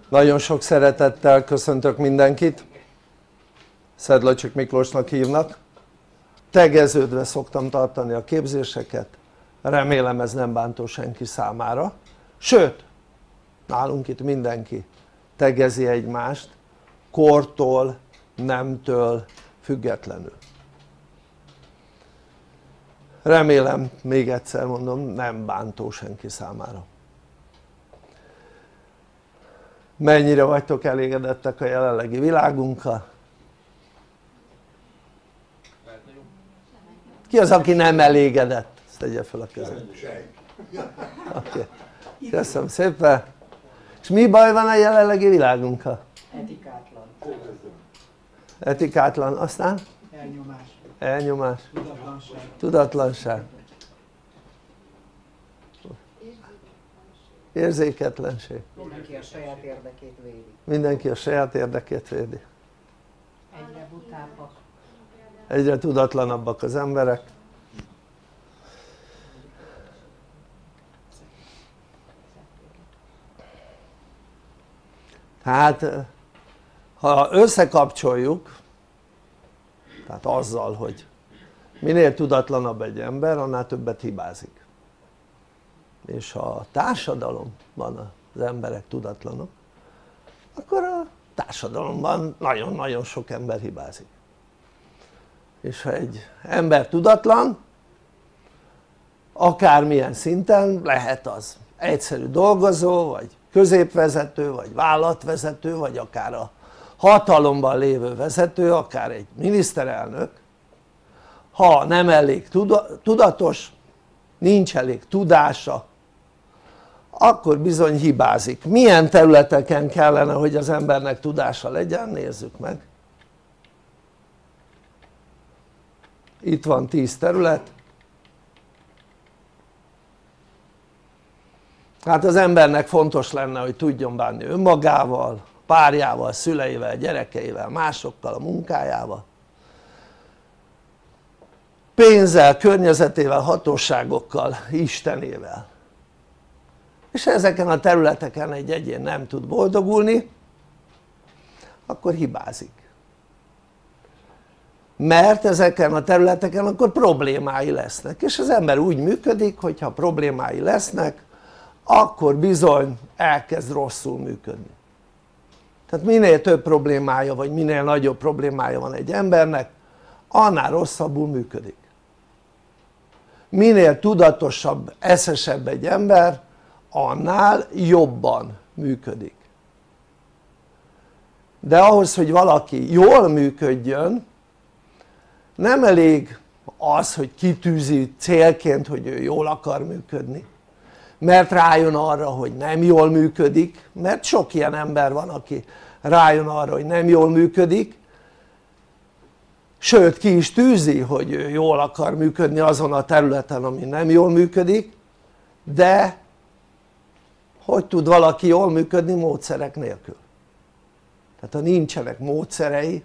Nagyon sok szeretettel köszöntök mindenkit, Szedlacsik Miklósnak hívnak, tegeződve szoktam tartani a képzéseket, remélem ez nem bántó senki számára, sőt nálunk itt mindenki tegezi egymást, kortól, nemtől függetlenül. Remélem, még egyszer mondom, nem bántó senki számára. Mennyire vagytok elégedettek a jelenlegi világunkkal? Ki az, aki nem elégedett? Ezt tegye fel a kezét. Okay. Köszönöm szépen. És mi baj van a jelenlegi világunkkal? Etikátlan. Etikátlan, aztán? Elnyomás. Elnyomás. Tudatlanság. Tudatlanság. Érzéketlenség. Mindenki a saját érdekét védi. Mindenki a saját érdekét védi. Egyre butábbak. Egyre tudatlanabbak az emberek. Hát ha összekapcsoljuk, tehát azzal, hogy minél tudatlanabb egy ember, annál többet hibázik. És ha a társadalomban az emberek tudatlanok, akkor a társadalomban nagyon-nagyon sok ember hibázik. És ha egy ember tudatlan, akármilyen szinten, lehet az egyszerű dolgozó, vagy középvezető, vagy vállalatvezető, vagy akár a hatalomban lévő vezető, akár egy miniszterelnök, ha nem elég tudatos, nincs elég tudása, akkor bizony hibázik. Milyen területeken kellene, hogy az embernek tudása legyen? Nézzük meg. Itt van 10 terület. Hát az embernek fontos lenne, hogy tudjon bánni önmagával, párjával, szüleivel, gyerekeivel, másokkal, a munkájával, pénzzel, környezetével, hatóságokkal, Istenével. És ezeken a területeken egy egyén nem tud boldogulni, akkor hibázik. Mert ezeken a területeken akkor problémái lesznek, és az ember úgy működik, hogy ha problémái lesznek, akkor bizony elkezd rosszul működni. Tehát minél több problémája, vagy minél nagyobb problémája van egy embernek, annál rosszabbul működik. Minél tudatosabb, eszesebb egy ember, annál jobban működik. De ahhoz, hogy valaki jól működjön, nem elég az, hogy kitűzi célként, hogy ő jól akar működni, mert rájön arra, hogy nem jól működik, mert sok ilyen ember van, aki rájön arra, hogy nem jól működik, sőt ki is tűzi, hogy ő jól akar működni azon a területen, ami nem jól működik, de hogy tud valaki jól működni módszerek nélkül? Tehát ha nincsenek módszerei,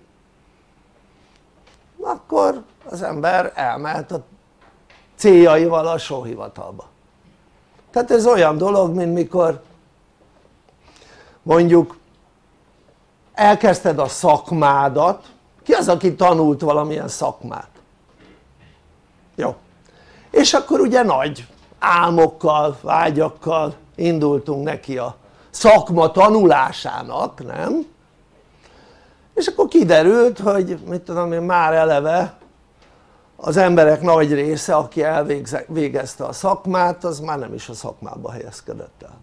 akkor az ember elmehet a céljaival a sóhivatalba. Tehát ez olyan dolog, mint mikor mondjuk elkezdted a szakmádat. Ki az, aki tanult valamilyen szakmát? Jó, és akkor ugye nagy álmokkal, vágyakkal indultunk neki a szakma tanulásának, nem? És akkor kiderült, hogy mit tudom én, már eleve az emberek nagy része, aki elvégezte a szakmát, az már nem is a szakmába helyezkedett el.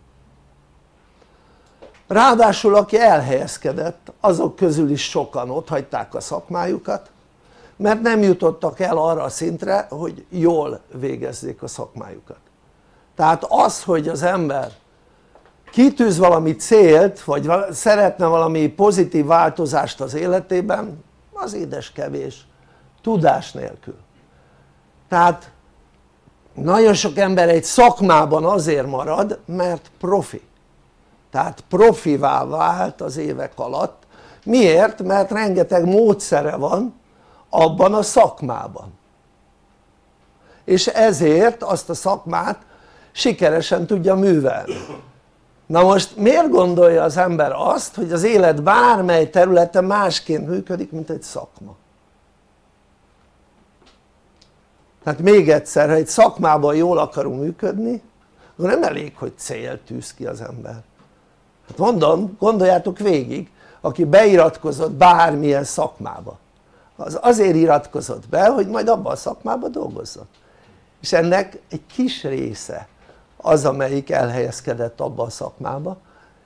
Ráadásul aki elhelyezkedett, azok közül is sokan otthagyták a szakmájukat, mert nem jutottak el arra a szintre, hogy jól végezzék a szakmájukat. Tehát az, hogy az ember kitűz valami célt, vagy szeretne valami pozitív változást az életében, az édes kevés, tudás nélkül. Tehát nagyon sok ember egy szakmában azért marad, mert profi. Tehát profivá vált az évek alatt. Miért? Mert rengeteg módszere van abban a szakmában. És ezért azt a szakmát sikeresen tudja művelni. Na most miért gondolja az ember azt, hogy az élet bármely területe másként működik, mint egy szakma? Tehát még egyszer, ha egy szakmában jól akarunk működni, akkor nem elég, hogy célt tűz ki az ember. Hát mondom, gondoljátok végig, aki beiratkozott bármilyen szakmába, az azért iratkozott be, hogy majd abban a szakmában dolgozzon. És ennek egy kis része az, amelyik elhelyezkedett abban a szakmába,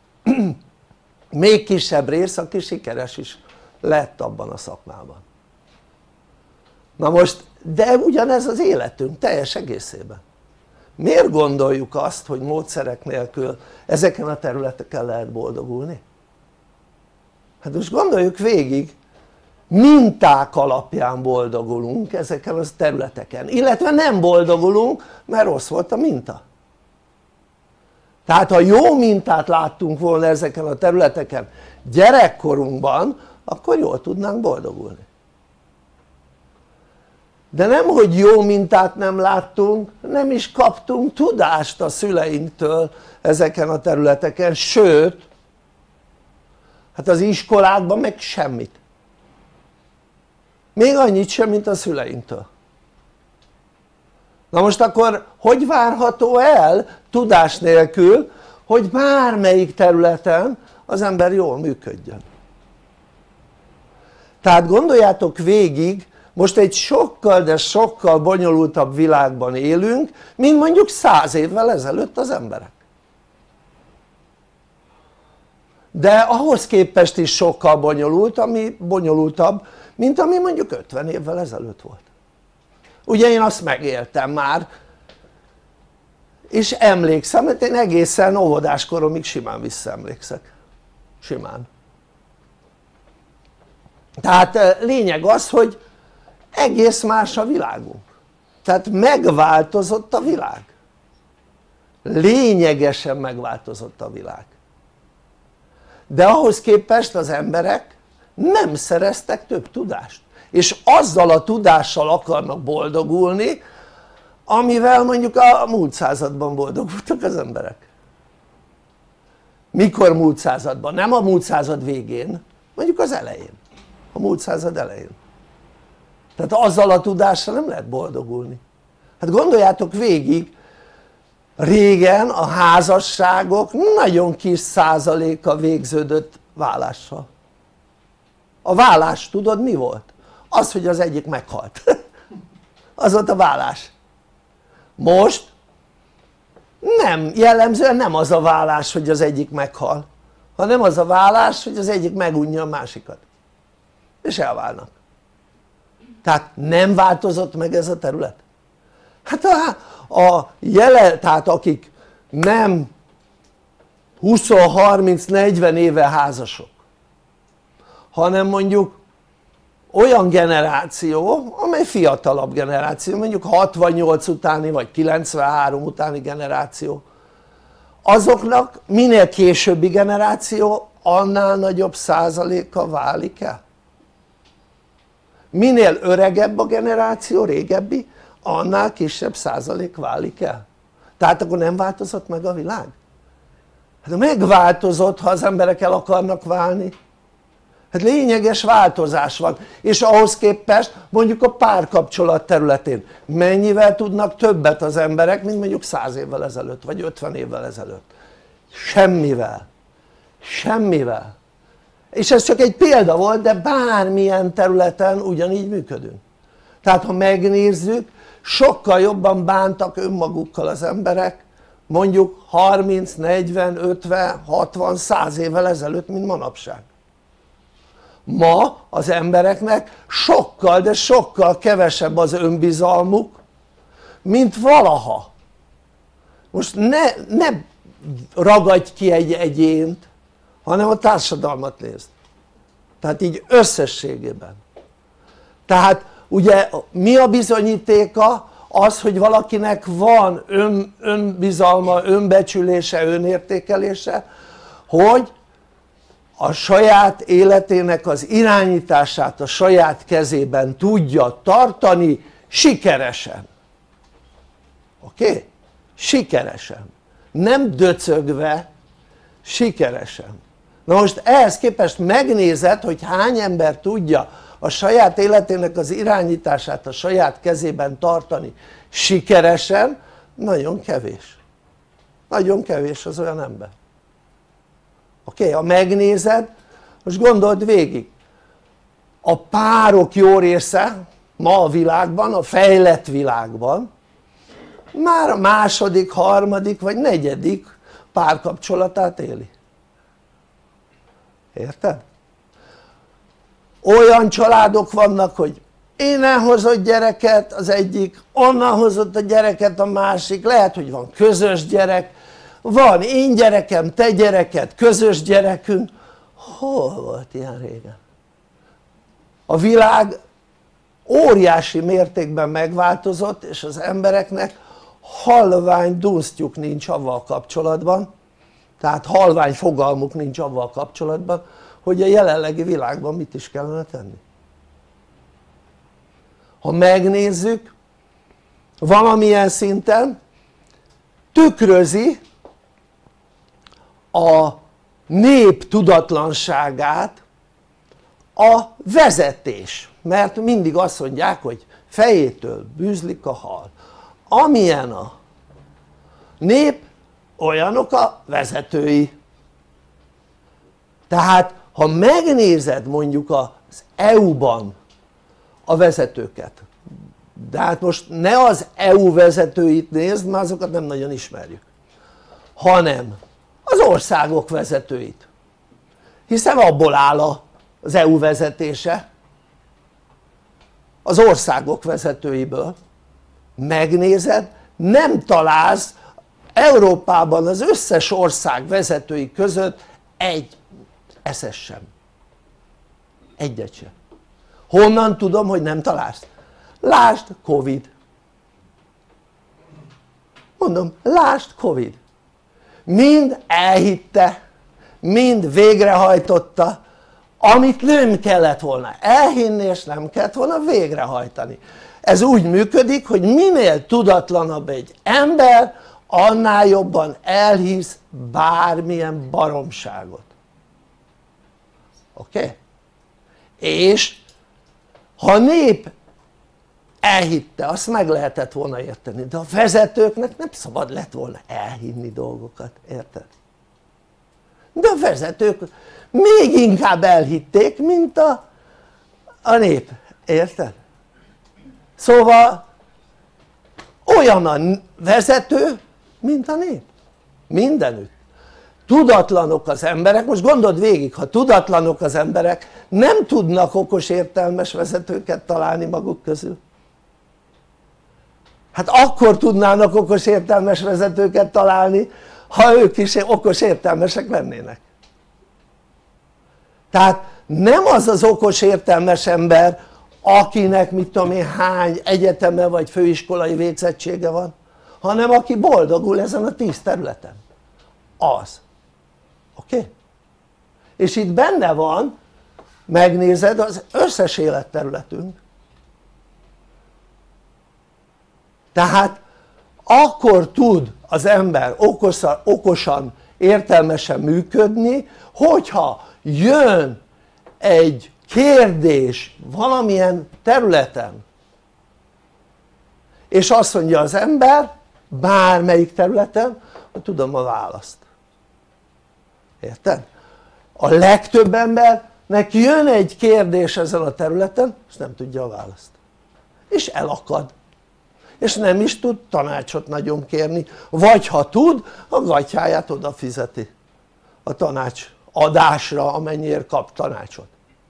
még kisebb rész, aki sikeres is lett abban a szakmában. Na most, de ugyanez az életünk teljes egészében. Miért gondoljuk azt, hogy módszerek nélkül ezeken a területeken lehet boldogulni? Hát most gondoljuk végig, minták alapján boldogulunk ezeken a területeken, illetve nem boldogulunk, mert rossz volt a minta. Tehát ha jó mintát láttunk volna ezeken a területeken gyerekkorunkban, akkor jól tudnánk boldogulni. De nem hogy jó mintát nem láttunk, nem is kaptunk tudást a szüleinktől ezeken a területeken, sőt hát az iskolákban meg semmit, még annyit sem, mint a szüleinktől. Na most akkor hogy várható el tudás nélkül, hogy bármelyik területen az ember jól működjön? Tehát gondoljátok végig, most egy sokkal, de sokkal bonyolultabb világban élünk, mint mondjuk 100 évvel ezelőtt az emberek. De ahhoz képest is sokkal bonyolultabb, mint ami mondjuk 50 évvel ezelőtt volt. Ugye én azt megéltem már, és emlékszem, mert én egészen óvodás koromig simán visszaemlékszek. Simán. Tehát lényeg az, hogy egész más a világunk. Tehát megváltozott a világ. Lényegesen megváltozott a világ. De ahhoz képest az emberek nem szereztek több tudást. És azzal a tudással akarnak boldogulni, amivel mondjuk a múlt században boldogultak az emberek. Mikor múlt században? Nem a múlt század végén, mondjuk az elején. A múlt század elején. Tehát azzal a tudással nem lehet boldogulni. Hát gondoljátok végig, régen a házasságok nagyon kis százaléka végződött válással. A válás tudod mi volt? Az, hogy az egyik meghalt. Az volt a válás. Most nem, jellemzően nem az a válás, hogy az egyik meghal, hanem az a válás, hogy az egyik megunja a másikat. És elválnak. Tehát nem változott meg ez a terület? Hát tehát akik nem 20-30-40 éve házasok, hanem mondjuk olyan generáció, amely fiatalabb generáció, mondjuk 68 utáni vagy 93 utáni generáció, azoknak minél későbbi generáció annál nagyobb százaléka válik el. Minél öregebb a generáció, régebbi, annál kisebb százalék válik el. Tehát akkor nem változott meg a világ? Hát megváltozott, ha az emberek el akarnak válni. Hát lényeges változás van, és ahhoz képest mondjuk a párkapcsolat területén mennyivel tudnak többet az emberek, mint mondjuk 100 évvel ezelőtt, vagy 50 évvel ezelőtt? Semmivel. Semmivel. És ez csak egy példa volt, de bármilyen területen ugyanígy működünk. Tehát ha megnézzük, sokkal jobban bántak önmagukkal az emberek mondjuk 30, 40, 50, 60, 100 évvel ezelőtt, mint manapság. Ma az embereknek sokkal, de sokkal kevesebb az önbizalmuk, mint valaha. Most ne ragadj ki egy egyént, hanem a társadalmat nézd. Tehát így összességében. Tehát ugye mi a bizonyítéka? Az, hogy valakinek van önbizalma, önbecsülése, önértékelése, hogy a saját életének az irányítását a saját kezében tudja tartani sikeresen. Oké? Sikeresen. Nem döcögve, sikeresen. Na most ehhez képest megnézed, hogy hány ember tudja a saját életének az irányítását a saját kezében tartani sikeresen, nagyon kevés. Nagyon kevés az olyan ember. Oké, ha megnézed, most gondold végig, a párok jó része ma a világban, a fejlett világban már a második, harmadik vagy negyedik párkapcsolatát éli. Érted? Olyan családok vannak, hogy innen hozott gyereket az egyik, onnan hozott a gyereket a másik, lehet hogy van közös gyerek, van én gyerekem, te gyereked, közös gyerekünk. Hol volt ilyen régen? A világ óriási mértékben megváltozott, és az embereknek halvány dunsztjuk nincs avval kapcsolatban, tehát halvány fogalmuk nincs avval kapcsolatban, hogy a jelenlegi világban mit is kellene tenni. Ha megnézzük, valamilyen szinten tükrözi a nép tudatlanságát a vezetés, mert mindig azt mondják, hogy fejétől bűzlik a hal. Amilyen a nép, olyanok a vezetői. Tehát ha megnézed mondjuk az EU-ban a vezetőket, de hát most ne az EU vezetőit nézd, mert azokat nem nagyon ismerjük, hanem az országok vezetőit, hiszen abból áll az EU vezetése, az országok vezetőiből. Megnézed, nem találsz Európában az összes ország vezetői között egy eszes sem, egyet sem. Honnan tudom, hogy nem találsz? Lásd Covid, mondom, lásd Covid, mind elhitte, mind végrehajtotta, amit nem kellett volna elhinni, és nem kellett volna végrehajtani. Ez úgy működik, hogy minél tudatlanabb egy ember, annál jobban elhisz bármilyen baromságot. Oké? És ha a nép elhitte, azt meg lehetett volna érteni, de a vezetőknek nem szabad lett volna elhinni dolgokat, érted? De a vezetők még inkább elhitték, mint a nép, érted? Szóval olyan a vezető, mint a nép, mindenütt. Tudatlanok az emberek, most gondold végig, ha tudatlanok az emberek, nem tudnak okos értelmes vezetőket találni maguk közül. Hát akkor tudnának okos értelmes vezetőket találni, ha ők is okos értelmesek lennének. Tehát nem az az okos értelmes ember, akinek mit tudom én hány egyeteme vagy főiskolai végzettsége van, hanem aki boldogul ezen a 10 területen, az. Oké? És itt benne van, megnézed, az összes életterületünk. Tehát akkor tud az ember okosan, értelmesen működni, hogyha jön egy kérdés valamilyen területen, és azt mondja az ember bármelyik területen, hogy tudom a választ. Érted? A legtöbb embernek jön egy kérdés ezen a területen, és nem tudja a választ, és elakad, és nem is tud tanácsot nagyon kérni, vagy ha tud, a gatyáját oda fizeti a tanács adásra, amennyiért kap tanácsot.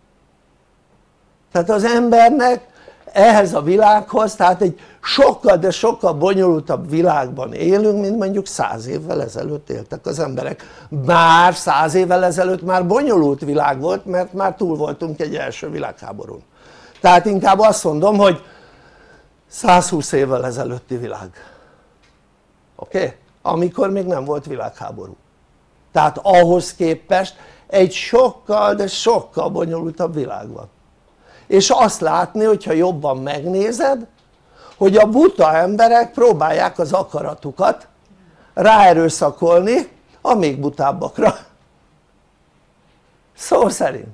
Tehát az embernek ehhez a világhoz, tehát egy sokkal, de sokkal bonyolultabb világban élünk, mint mondjuk 100 évvel ezelőtt éltek az emberek. Bár 100 évvel ezelőtt már bonyolult világ volt, mert már túl voltunk egy első világháborún. Tehát inkább azt mondom, hogy 120 évvel ezelőtti világ. Oké? Amikor még nem volt világháború. Tehát ahhoz képest egy sokkal, de sokkal bonyolultabb világ van. És azt látni, hogyha jobban megnézed, hogy a buta emberek próbálják az akaratukat ráerőszakolni a még butábbakra, szó szerint.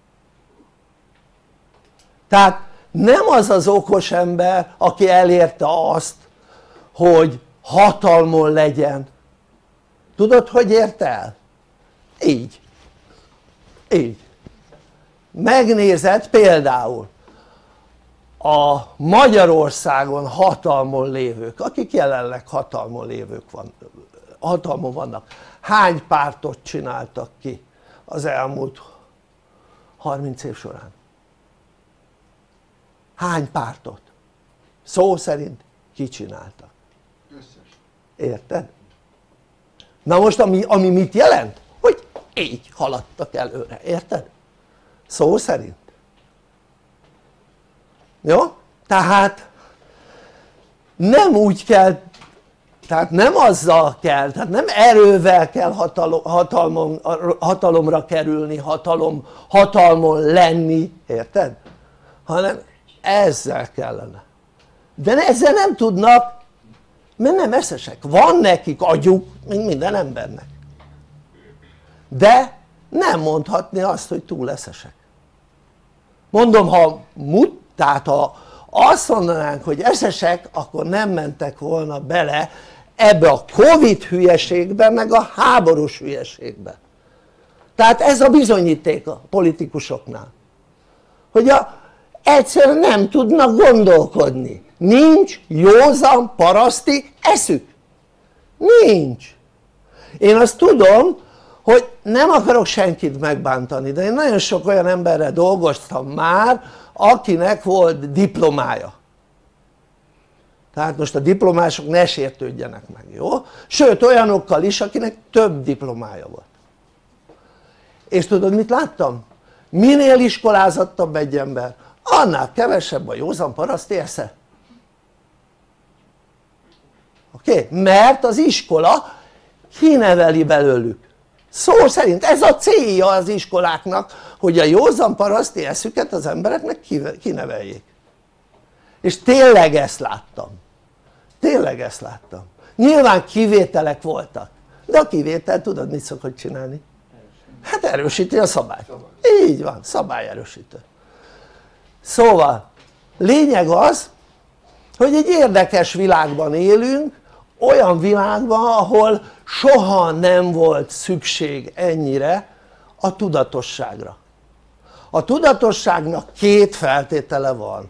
Tehát nem az az okos ember, aki elérte azt, hogy hatalmon legyen. Tudod, hogy ért el? Így. Megnézed például a Magyarországon hatalmon lévők, akik jelenleg hatalmon vannak, hány pártot csináltak ki az elmúlt 30 év során? Hány pártot? Szó szerint kicsináltak. Érted? Na most ami mit jelent? Hogy így haladtak előre, érted? Szó szerint. Jó? Tehát nem úgy kell, tehát nem azzal kell, tehát nem erővel kell hatalomra kerülni, hatalmon lenni, érted? Hanem ezzel kellene. De ezzel nem tudnak, mert nem eszesek. Van nekik agyuk, mint minden embernek, de nem mondhatni azt, hogy túl eszesek. Mondom, tehát ha azt mondanánk, hogy eszesek, akkor nem mentek volna bele ebbe a Covid hülyeségbe, meg a háborús hülyeségbe. Tehát ez a bizonyíték a politikusoknál, hogy egyszerűen nem tudnak gondolkodni, nincs józan paraszti eszük, nincs. Én azt tudom, hogy nem akarok senkit megbántani, de én nagyon sok olyan emberrel dolgoztam már, akinek volt diplomája. Tehát most a diplomások ne sértődjenek meg, jó? Sőt olyanokkal is, akinek több diplomája volt. És tudod mit láttam? Minél iskolázottabb egy ember, annál kevesebb a józan paraszti esze. Oké? Mert az iskola kineveli belőlük. Szó szerint ez a célja az iskoláknak, hogy a józan paraszti eszüket az embereknek kineveljék. És tényleg ezt láttam. Nyilván kivételek voltak, de a kivétel tudod mit szokott csinálni? Hát erősíti a szabályt. Így van, szabályerősítő. Szóval lényeg az, hogy egy érdekes világban élünk, olyan világban, ahol soha nem volt szükség ennyire a tudatosságra. A tudatosságnak két feltétele van,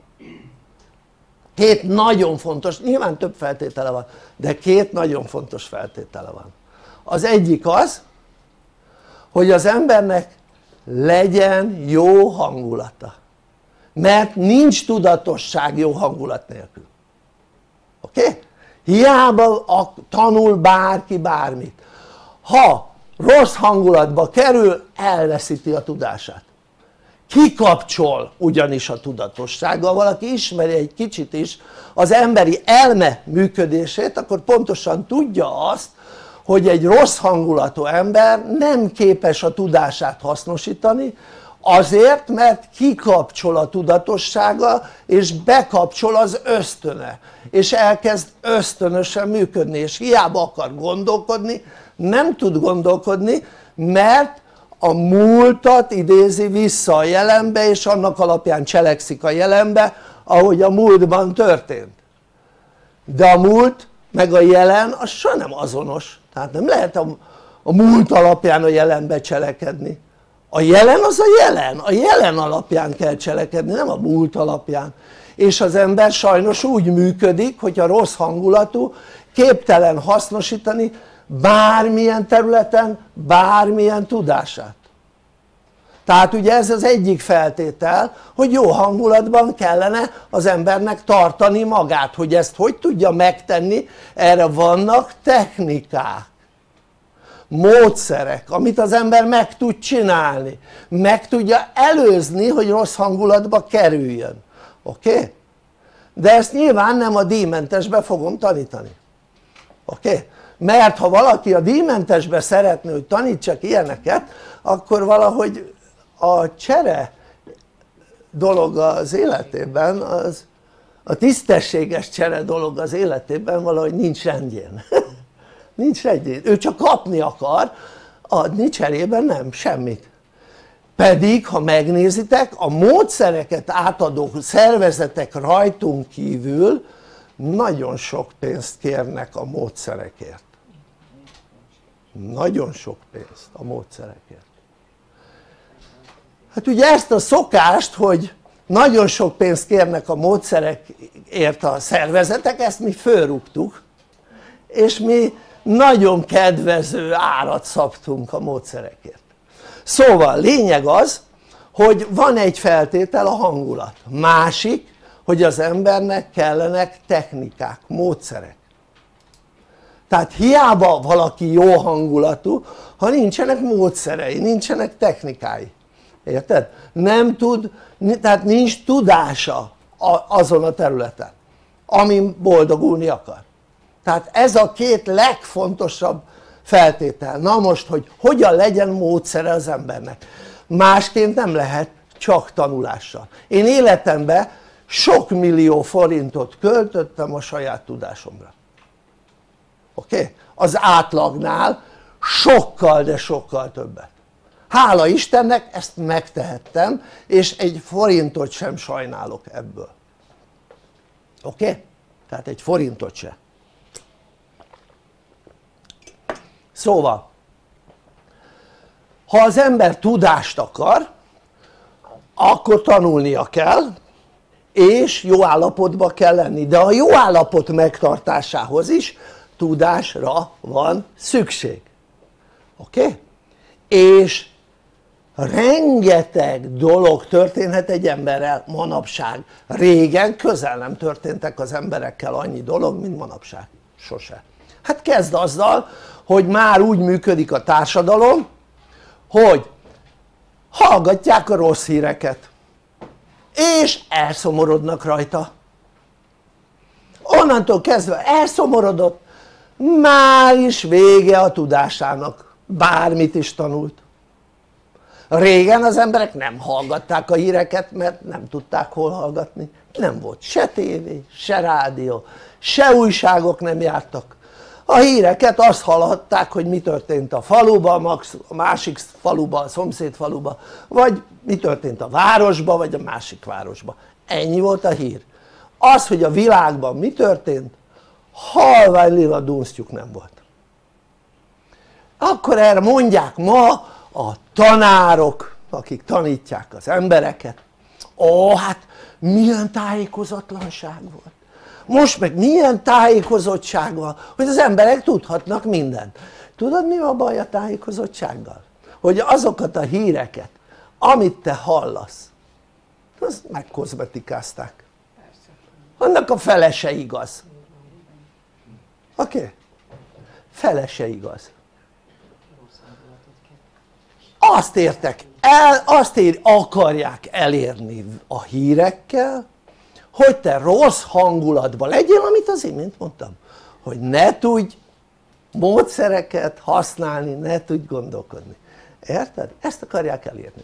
két nagyon fontos, nyilván több feltétele van, de két nagyon fontos feltétele van. Az egyik az, hogy az embernek legyen jó hangulata, mert nincs tudatosság jó hangulat nélkül. Oké? Hiába tanul bárki bármit, ha rossz hangulatba kerül, elveszíti a tudását, kikapcsol ugyanis a tudatossággal. Valaki ismeri egy kicsit is az emberi elme működését, akkor pontosan tudja azt, hogy egy rossz hangulatú ember nem képes a tudását hasznosítani, azért mert kikapcsol a tudatossága és bekapcsol az ösztöne, és elkezd ösztönösen működni, és hiába akar gondolkodni, nem tud gondolkodni, mert a múltat idézi vissza a jelenbe, és annak alapján cselekszik a jelenbe, ahogy a múltban történt. De a múlt meg a jelen az soha nem azonos, tehát nem lehet a múlt alapján a jelenbe cselekedni. A jelen az a jelen alapján kell cselekedni, nem a múlt alapján. És az ember sajnos úgy működik, hogy a rossz hangulatú, képtelen hasznosítani bármilyen területen bármilyen tudását. Tehát ugye ez az egyik feltétel, hogy jó hangulatban kellene az embernek tartani magát. Hogy ezt hogy tudja megtenni, erre vannak technikák, módszerek, amit az ember meg tud csinálni, meg tudja előzni, hogy rossz hangulatba kerüljön. Oké? De ezt nyilván nem a díjmentesbe fogom tanítani. Oké? Mert ha valaki a díjmentesbe szeretné, hogy tanítsak ilyeneket, akkor valahogy a csere dolog az életében, a tisztességes csere dolog az életében valahogy nincs rendjén. nincs egy, ő csak kapni akar, adni cserében nem, semmit. Pedig ha megnézitek, a módszereket átadó szervezetek rajtunk kívül nagyon sok pénzt kérnek a módszerekért, nagyon sok pénzt a módszerekért. Hát ugye ezt a szokást, hogy nagyon sok pénzt kérnek a módszerekért a szervezetek, ezt mi fölrúgtuk, és mi nagyon kedvező árat szabtunk a módszerekért. Szóval lényeg az, hogy van egy feltétel, a hangulat, másik, hogy az embernek kellenek technikák, módszerek. Tehát hiába valaki jó hangulatú, ha nincsenek módszerei, nincsenek technikái, érted? Nem tud, tehát nincs tudása azon a területen, amin boldogulni akar. Tehát ez a két legfontosabb feltétel. Na most, hogy hogyan legyen módszere az embernek? Másként nem lehet, csak tanulással. Én életemben sok millió forintot költöttem a saját tudásomra. Oké? Az átlagnál sokkal, de sokkal többet. Hála Istennek ezt megtehettem, és egy forintot sem sajnálok ebből. Oké? Tehát egy forintot sem. Szóval, ha az ember tudást akar, akkor tanulnia kell, és jó állapotba kell lenni, de a jó állapot megtartásához is tudásra van szükség. Oké? És rengeteg dolog történhet egy emberrel manapság. Régen közel nem történtek az emberekkel annyi dolog, mint manapság. Sose. Hát kezd azzal, hogy már úgy működik a társadalom, hogy hallgatják a rossz híreket, és elszomorodnak rajta. Onnantól kezdve elszomorodott, már is vége a tudásának, bármit is tanult. Régen az emberek nem hallgatták a híreket, mert nem tudták hol hallgatni, nem volt se tévé, se rádió, se újságok nem jártak. A híreket azt hallhatták, hogy mi történt a faluban, a másik faluban, a szomszéd faluban, vagy mi történt a városban, vagy a másik városban. Ennyi volt a hír. Az, hogy a világban mi történt, halvány lila dunsztjuk nem volt. Akkor erre mondják ma a tanárok, akik tanítják az embereket, hát milyen tájékozatlanság volt. Most meg milyen tájékozottság van, hogy az emberek tudhatnak mindent. Tudod, mi a baj a tájékozottsággal? Hogy azokat a híreket, amit te hallasz, azt megkozmetikázták. Annak a fele se igaz. Oké? Fele se igaz. Azt értek el, akarják elérni a hírekkel, hogy te rossz hangulatban legyél, amit az imént mondtam, hogy ne tudj módszereket használni, ne tudj gondolkodni. Érted? Ezt akarják elérni.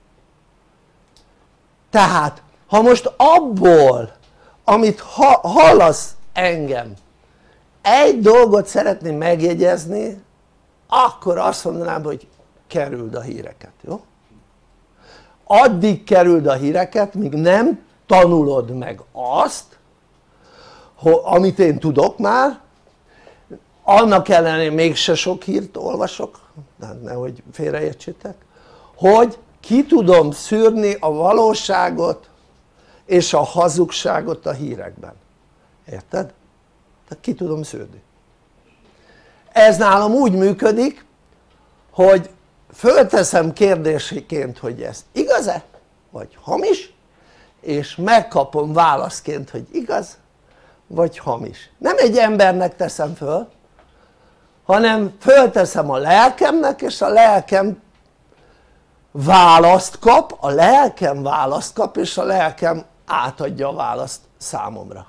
Tehát ha most abból, amit hallasz engem, egy dolgot szeretném megjegyezni, akkor azt mondanám, hogy kerüld a híreket, jó? Addig kerüld a híreket, míg nem tanulod meg azt, amit én tudok már, annak ellenére mégse sok hírt olvasok, nehogy félreértsétek, hogy ki tudom szűrni a valóságot és a hazugságot a hírekben. Érted? Tehát ki tudom szűrni. Ez nálam úgy működik, hogy fölteszem kérdésként, hogy ez igaz-e vagy hamis, és megkapom válaszként, hogy igaz vagy hamis. Nem egy embernek teszem föl, hanem fölteszem a lelkemnek, és a lelkem választ kap, és a lelkem átadja a választ számomra.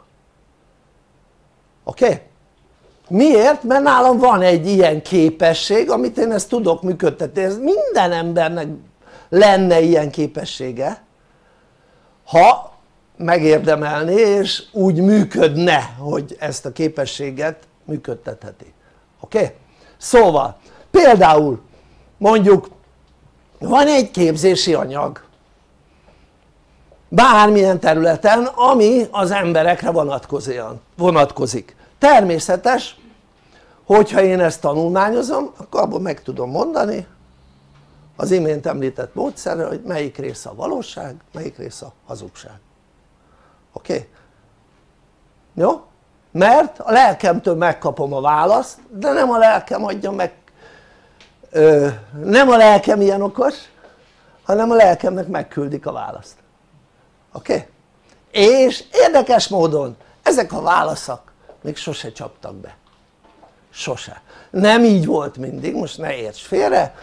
Oké? Miért? Mert nálam van egy ilyen képesség, amit én ezt tudok működtetni. Ez minden embernek lenne ilyen képessége, ha megérdemelné és úgy működne, hogy ezt a képességet működtetheti. Oké? Szóval például mondjuk van egy képzési anyag bármilyen területen, ami az emberekre vonatkozik. Természetes, hogyha én ezt tanulmányozom, akkor abban meg tudom mondani az imént említett módszerrel, hogy melyik része a valóság, melyik része a hazugság. Oké? Jó? Mert a lelkemtől megkapom a választ, de nem a lelkem adja meg, nem a lelkem ilyen okos, hanem a lelkemnek megküldik a választ. Oké? És érdekes módon ezek a válaszok még sose csaptak be. Sose. Nem így volt mindig, most ne érts félre.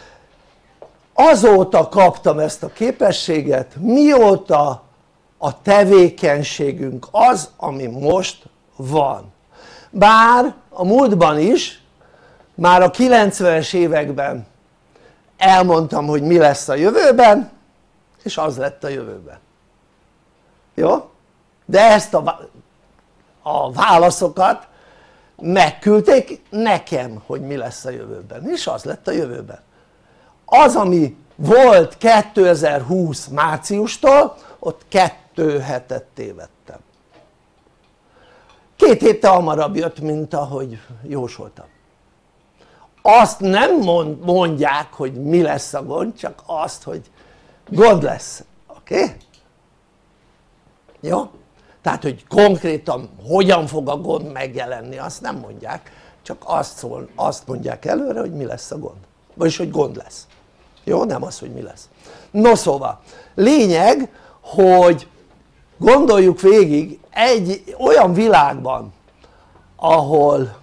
Azóta kaptam ezt a képességet, mióta a tevékenységünk az, ami most van. Bár a múltban is, már a 90-es években elmondtam, hogy mi lesz a jövőben, és az lett a jövőben. Jó? De ezt a válaszokat megküldték nekem, hogy mi lesz a jövőben, és az lett a jövőben. Az, ami volt 2020 márciustól, ott 2 hetet tévedtem. 2 héttel hamarabb jött, mint ahogy jósoltam. Azt nem mondják, hogy mi lesz a gond, csak azt, hogy gond lesz. Oké? Jó? Tehát, hogy konkrétan hogyan fog a gond megjelenni, azt nem mondják, csak azt mondják előre, hogy mi lesz a gond. Vagyis, hogy gond lesz. Jó? Nem az, hogy mi lesz. No szóval, lényeg, hogy gondoljuk végig egy olyan világban, ahol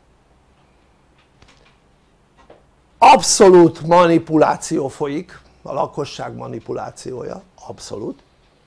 abszolút manipuláció folyik, a lakosság manipulációja, abszolút.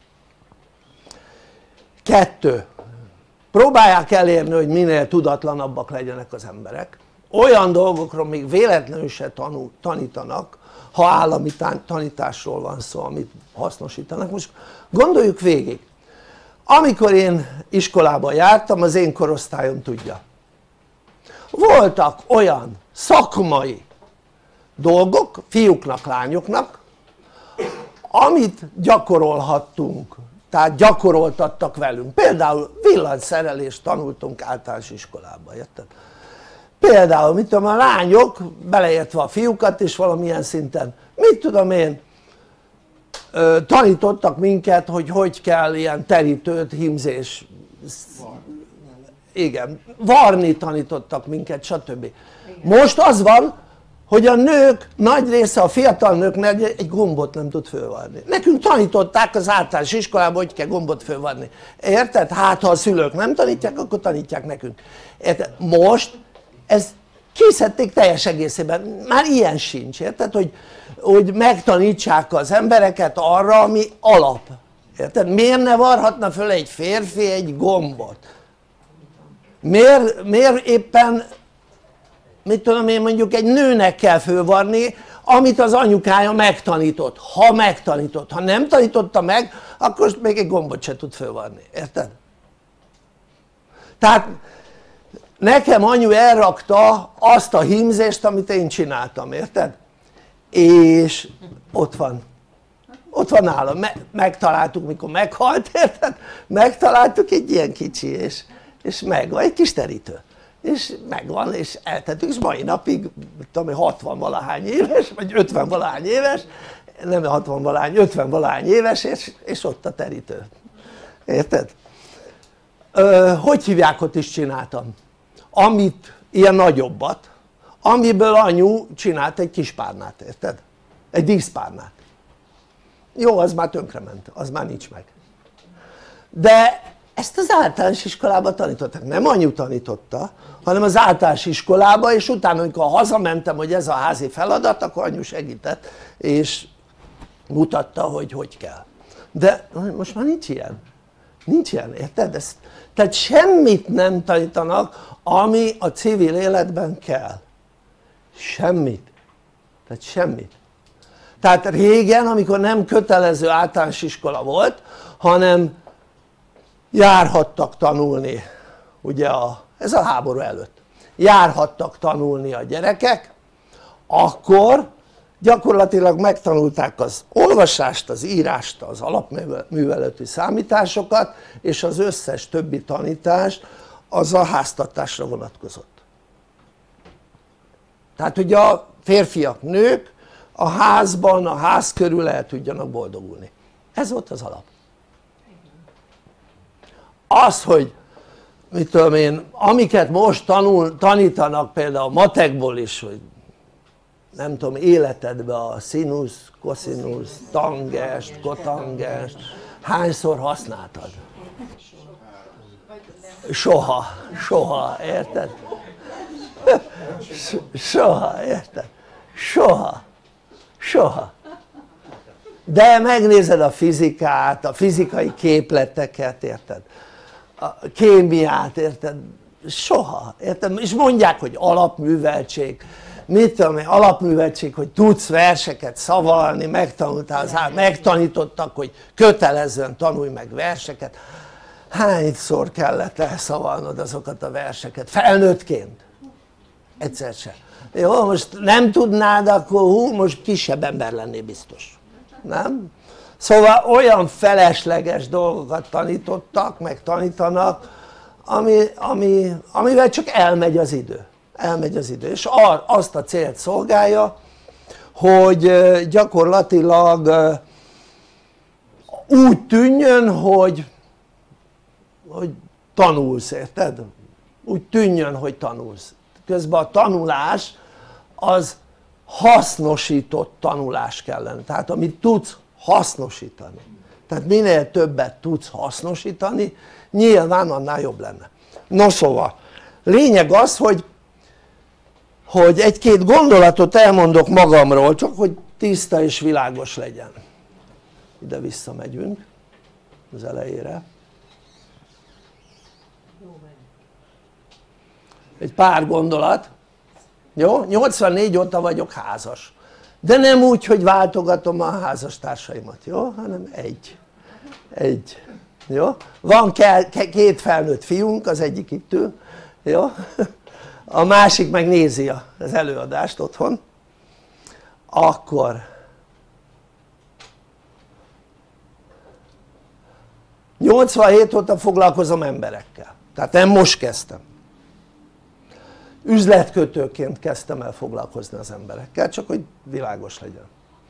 2. Próbálják elérni, hogy minél tudatlanabbak legyenek az emberek. Olyan dolgokról még véletlenül se tanítanak, ha állami tanításról van szó, amit hasznosítanak. Most gondoljuk végig, amikor én iskolában jártam, az én korosztályom tudja, voltak olyan szakmai dolgok fiúknak, lányoknak, amit gyakorolhattunk, tehát gyakoroltattak velünk. Például villanyszerelést tanultunk általános iskolában, érted? Például mit tudom, a lányok beleértve a fiúkat is valamilyen szinten, mit tudom én, tanítottak minket, hogy hogy kell ilyen terítőt, hímzés, igen, varni tanítottak minket, stb. Most az van, hogy a nők nagy része, a fiatal nőknek egy gombot nem tud fölvarni. Nekünk tanították az általános iskolában, hogy kell gombot fölvarni, érted? Hát ha a szülők nem tanítják, akkor tanítják nekünk, érted? Most ez kiszedték teljes egészében, már ilyen sincs, érted? Hogy megtanítsák az embereket arra, ami alap, érted? Miért ne varhatna föl egy férfi egy gombot? Miért éppen, mit tudom én, mondjuk egy nőnek kell fölvarni, amit az anyukája megtanított, ha nem tanította meg, akkor még egy gombot se tud fölvarni, érted? Tehát nekem anyu elrakta azt a hímzést, amit én csináltam, érted? És ott van nálam, megtaláltuk mikor meghalt, érted? Megtaláltuk egy ilyen kicsi, és megvan egy kis terítő, és megvan, és eltettük, és mai napig, tudom, 60 valahány éves, vagy 50 valahány éves, nem 60 valahány, 50 valahány éves, és ott a terítő, érted? Hogy hívják, ott is csináltam, amit, ilyen nagyobbat, amiből anyu csinált egy kis párnát, érted? Egy díszpárnát. Jó, az már tönkrement, az már nincs meg. De ezt az általános iskolában tanították, nem anyu tanította, hanem az általános iskolában, és utána, amikor hazamentem, hogy ez a házi feladat, akkor anyu segített, és mutatta, hogy hogy kell. De most már nincs ilyen, érted? Tehát semmit nem tanítanak, ami a civil életben kell. Semmit. Tehát semmit. Tehát régen, amikor nem kötelező általános iskola volt, hanem járhattak tanulni, ugye ez a háború előtt, járhattak tanulni a gyerekek, akkor gyakorlatilag megtanulták az olvasást, az írást, az alapműveletű számításokat, és az összes többi tanítás az a háztartásra vonatkozott. Tehát ugye a férfiak, nők a házban, a ház körül el tudjanak boldogulni. Ez volt az alap. Az, hogy mit tudom én, amiket most tanítanak például a matekból is, hogy nem tudom, életedbe a szinusz, koszinusz, tangest, kotangest, hányszor használtad? Soha, soha, érted? Soha, érted? Soha, soha. De megnézed a fizikát, a fizikai képleteket, érted? A kémiát, érted? Soha, érted? És mondják, hogy alapműveltség, mit tudom én, alapműveltség, hogy tudsz verseket szavalni, megtanítottak, hogy kötelezően tanulj meg verseket. Hányszor kellett elszavalnod azokat a verseket felnőttként? Egyszer sem. Jó, most nem tudnád, akkor most kisebb ember lennél biztos, nem? Szóval olyan felesleges dolgokat tanítottak, meg tanítanak, amivel csak elmegy az idő, és azt a célt szolgálja, hogy gyakorlatilag úgy tűnjön, hogy tanulsz, érted? Úgy tűnjön, hogy tanulsz. Közben a tanulás az hasznosított tanulás kellene, tehát amit tudsz hasznosítani. Tehát minél többet tudsz hasznosítani, nyilván annál jobb lenne. No szóval, lényeg az, hogy egy-két gondolatot elmondok magamról, csak hogy tiszta és világos legyen. Ide visszamegyünk az elejére. Egy pár gondolat, jó? 84 óta vagyok házas, de nem úgy, hogy váltogatom a házastársaimat, jó? Hanem egy, jó? Van két felnőtt fiunk, az egyik itt ül, jó? A másik meg nézi az előadást otthon. Akkor ...87 óta foglalkozom emberekkel, tehát nem most kezdtem, üzletkötőként kezdtem el foglalkozni az emberekkel, csak hogy világos legyen.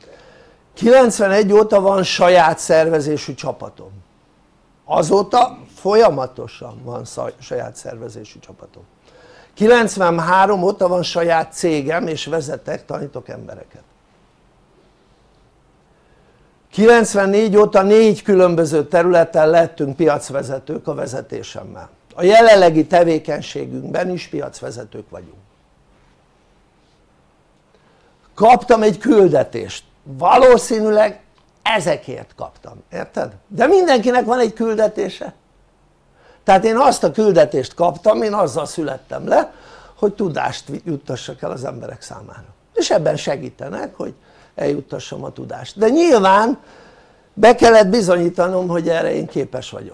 91 óta van saját szervezésű csapatom, azóta folyamatosan van saját szervezésű csapatom. 93 óta van saját cégem, és vezetek, tanítok embereket. 94 óta 4 különböző területen lettünk piacvezetők a vezetésemmel. A jelenlegi tevékenységünkben is piacvezetők vagyunk. Kaptam egy küldetést, valószínűleg ezekért kaptam, érted? De mindenkinek van egy küldetése. Tehát én azt a küldetést kaptam, én azzal születtem le, hogy tudást juttassak el az emberek számára. És ebben segítenek, hogy eljuttassam a tudást. De nyilván be kellett bizonyítanom, hogy erre én képes vagyok.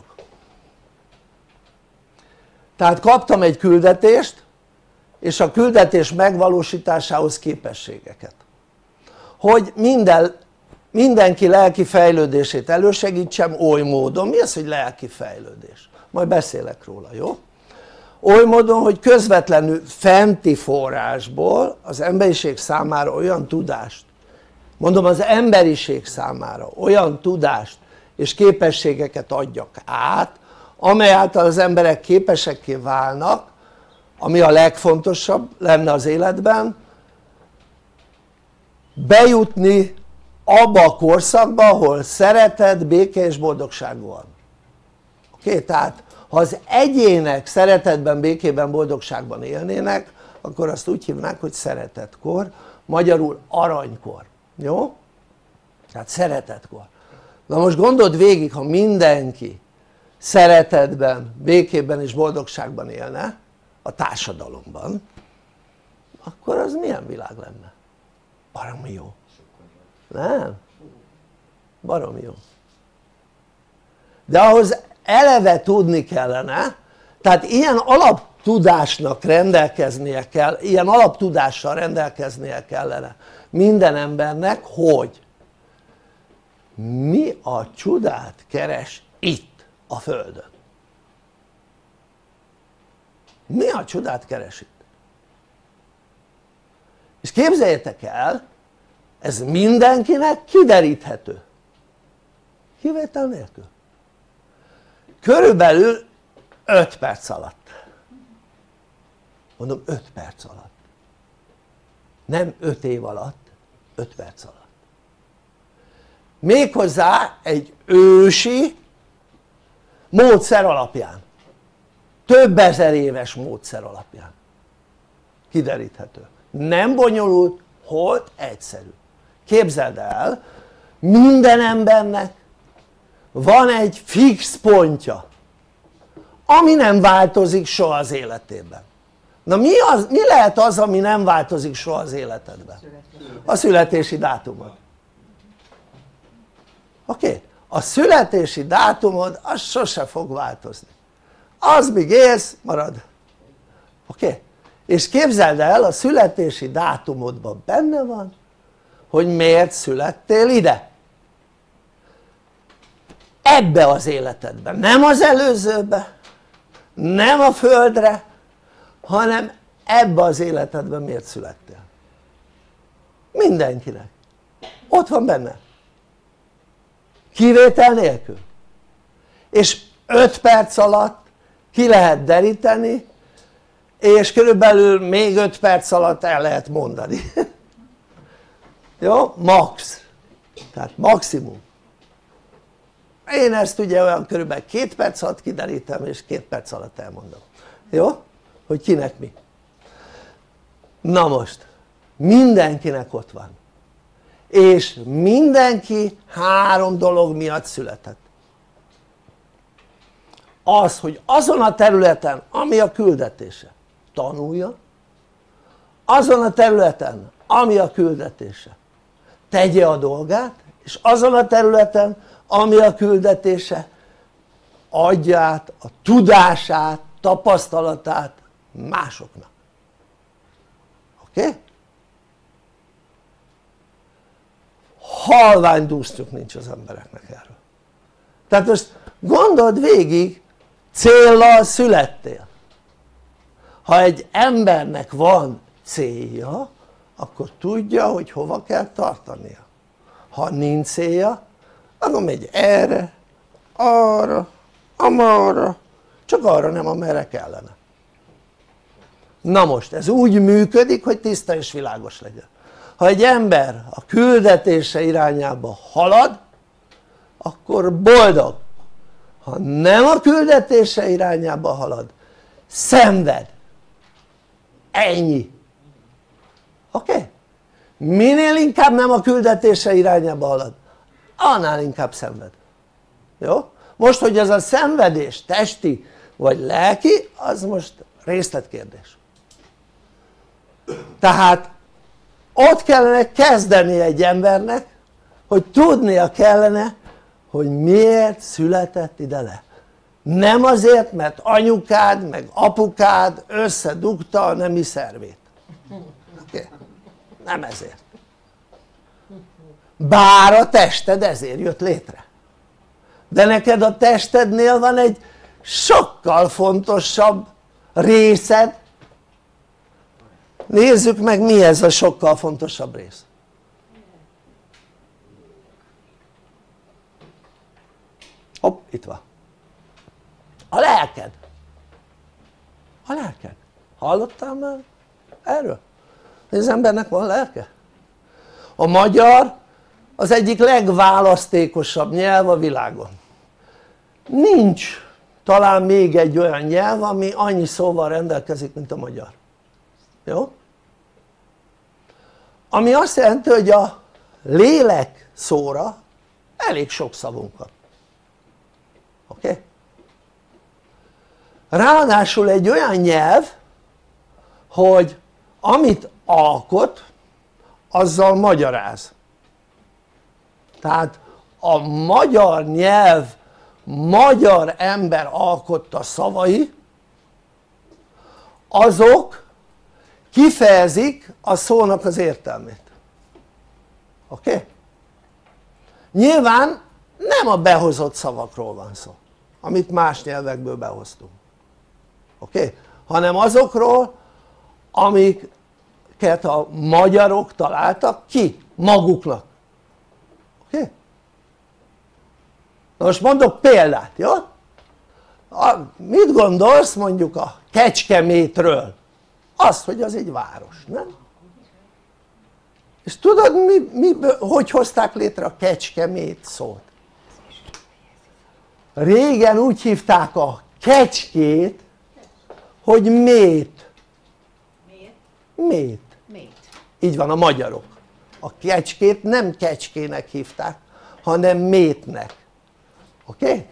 Tehát kaptam egy küldetést, és a küldetés megvalósításához képességeket. Hogy mindenki lelki fejlődését elősegítsem oly módon. Mi az, hogy lelki fejlődés? Majd beszélek róla, jó? Oly módon, hogy közvetlenül fenti forrásból az emberiség számára olyan tudást, mondom az emberiség számára olyan tudást és képességeket adjak át, amely által az emberek képesekké válnak, ami a legfontosabb lenne az életben, bejutni abba a korszakba, ahol szeretet, béke és boldogság van. Oké? Tehát ha az egyének szeretetben, békében, boldogságban élnének, akkor azt úgy hívnák, hogy szeretetkor, magyarul aranykor, jó? Tehát szeretetkor. Na most gondold végig, ha mindenki szeretetben, békében és boldogságban élne a társadalomban, akkor az milyen világ lenne? Baromi jó, nem? Baromi jó. De ahhoz eleve tudni kellene, tehát ilyen alaptudásnak rendelkeznie kell, ilyen alaptudással rendelkeznie kellene minden embernek, hogy mi a csodát keres itt a Földön. Mi a csodát keres itt? És képzeljétek el, ez mindenkinek kideríthető, kivétel nélkül, körülbelül 5 perc alatt, mondom 5 perc alatt, nem 5 év alatt, 5 perc alatt, méghozzá egy ősi módszer alapján, több ezer éves módszer alapján kideríthető, nem bonyolult, holt egyszerű. Képzeld el, minden embernek van egy fix pontja, ami nem változik soha az életében. Na mi lehet az, ami nem változik soha az életedben? A születési dátumod. Oké? A születési dátumod az sose fog változni, az míg élsz marad. Oké? És képzeld el, a születési dátumodban benne van, hogy miért születtél ide, ebbe az életedben, nem az előzőbe, nem a Földre, hanem ebbe az életedben miért születtél. Mindenkinek ott van benne, kivétel nélkül, és 5 perc alatt ki lehet deríteni, és körülbelül még 5 perc alatt el lehet mondani. Jó? Max, tehát maximum. Én ezt ugye olyan körülbelül 2 perc alatt kiderítem, és 2 perc alatt elmondom. Jó? Hogy kinek mi. Na most mindenkinek ott van, és mindenki 3 dolog miatt született. Az, hogy azon a területen, ami a küldetése, tanulja, azon a területen, ami a küldetése, tegye a dolgát, és azon a területen, ami a küldetése, adja át a tudását, tapasztalatát másoknak. Oké? Halvány dúsztjuk nincs az embereknek erről. Tehát most gondold végig, céllal születtél. Ha egy embernek van célja, akkor tudja, hogy hova kell tartania. Ha nincs célja, akkor megy erre, arra, amarra, csak arra nem, amerre kellene. Na most ez úgy működik, hogy tiszta és világos legyen. Ha egy ember a küldetése irányába halad, akkor boldog. Ha nem a küldetése irányába halad, szenved. Ennyi. Oké? Minél inkább nem a küldetése irányába halad, annál inkább szenved. Jó? Most, hogy ez a szenvedés testi vagy lelki, az most részletkérdés. Tehát ott kellene kezdeni egy embernek, hogy tudnia kellene, hogy miért született ide le. Nem azért, mert anyukád meg apukád összedugta a nemi szervét. Okay? Nem ezért. Bár a tested ezért jött létre. De neked a testednél van egy sokkal fontosabb részed. Nézzük meg, mi ez a sokkal fontosabb rész. Hopp, itt van. A lelked. A lelked. Hallottál már erről? Hogy az embernek van lelke? A magyar az egyik legválasztékosabb nyelv a világon. Nincs talán még egy olyan nyelv, ami annyi szóval rendelkezik, mint a magyar. Jó? Ami azt jelenti, hogy a lélek szóra elég sok szavunk van. Oké? Ráadásul egy olyan nyelv, hogy amit alkot, azzal magyaráz. Tehát a magyar nyelv, magyar ember alkotta szavai, azok kifejezik a szónak az értelmét. Oké? Nyilván nem a behozott szavakról van szó, amit más nyelvekből behoztunk, oké? Hanem azokról, amiket a magyarok találtak ki maguknak, oké? Na most mondok példát, jó? Mit gondolsz mondjuk a Kecskemétről? Azt, hogy az egy város, nem? És tudod hogy hozták létre a Kecskemét szót? Régen úgy hívták a kecskét, hogy mét. Mét. Így van a magyarok. A kecskét nem kecskének hívták, hanem métnek. Oké?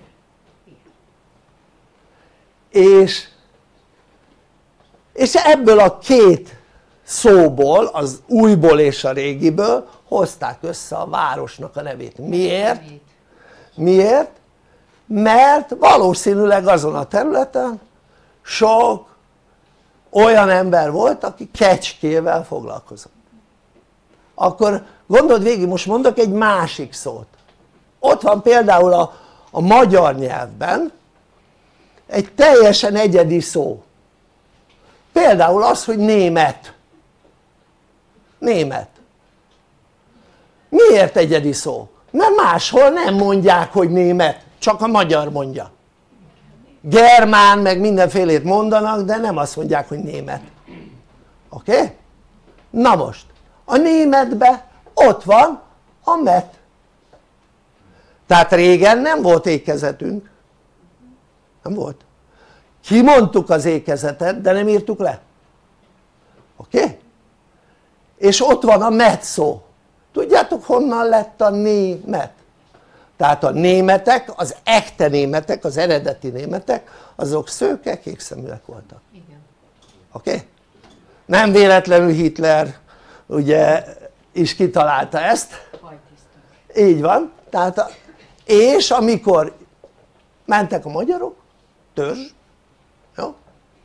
És ebből a két szóból, az újból és a régiből hozták össze a városnak a nevét. Miért? Miért? Mert valószínűleg azon a területen sok olyan ember volt, aki kecskével foglalkozott. Akkor gondold végig, most mondok egy másik szót. Ott van például a magyar nyelvben egy teljesen egyedi szó. Például az, hogy német. Német. Miért egyedi szó? Mert máshol nem mondják, hogy német, csak a magyar mondja. Germán meg mindenfélét mondanak, de nem azt mondják, hogy német. Oké? Na most, a németben ott van a met. Tehát régen nem volt ékezetünk. Nem volt. Kimondtuk az ékezetet, de nem írtuk le. Oké? És ott van a met szó. Tudjátok honnan lett a német? Tehát a németek, az echte németek, az eredeti németek, azok szőke, kékszeműek voltak. Oké? Nem véletlenül Hitler ugye is kitalálta ezt. Így van. Tehát és amikor mentek a magyarok, törzs, jó?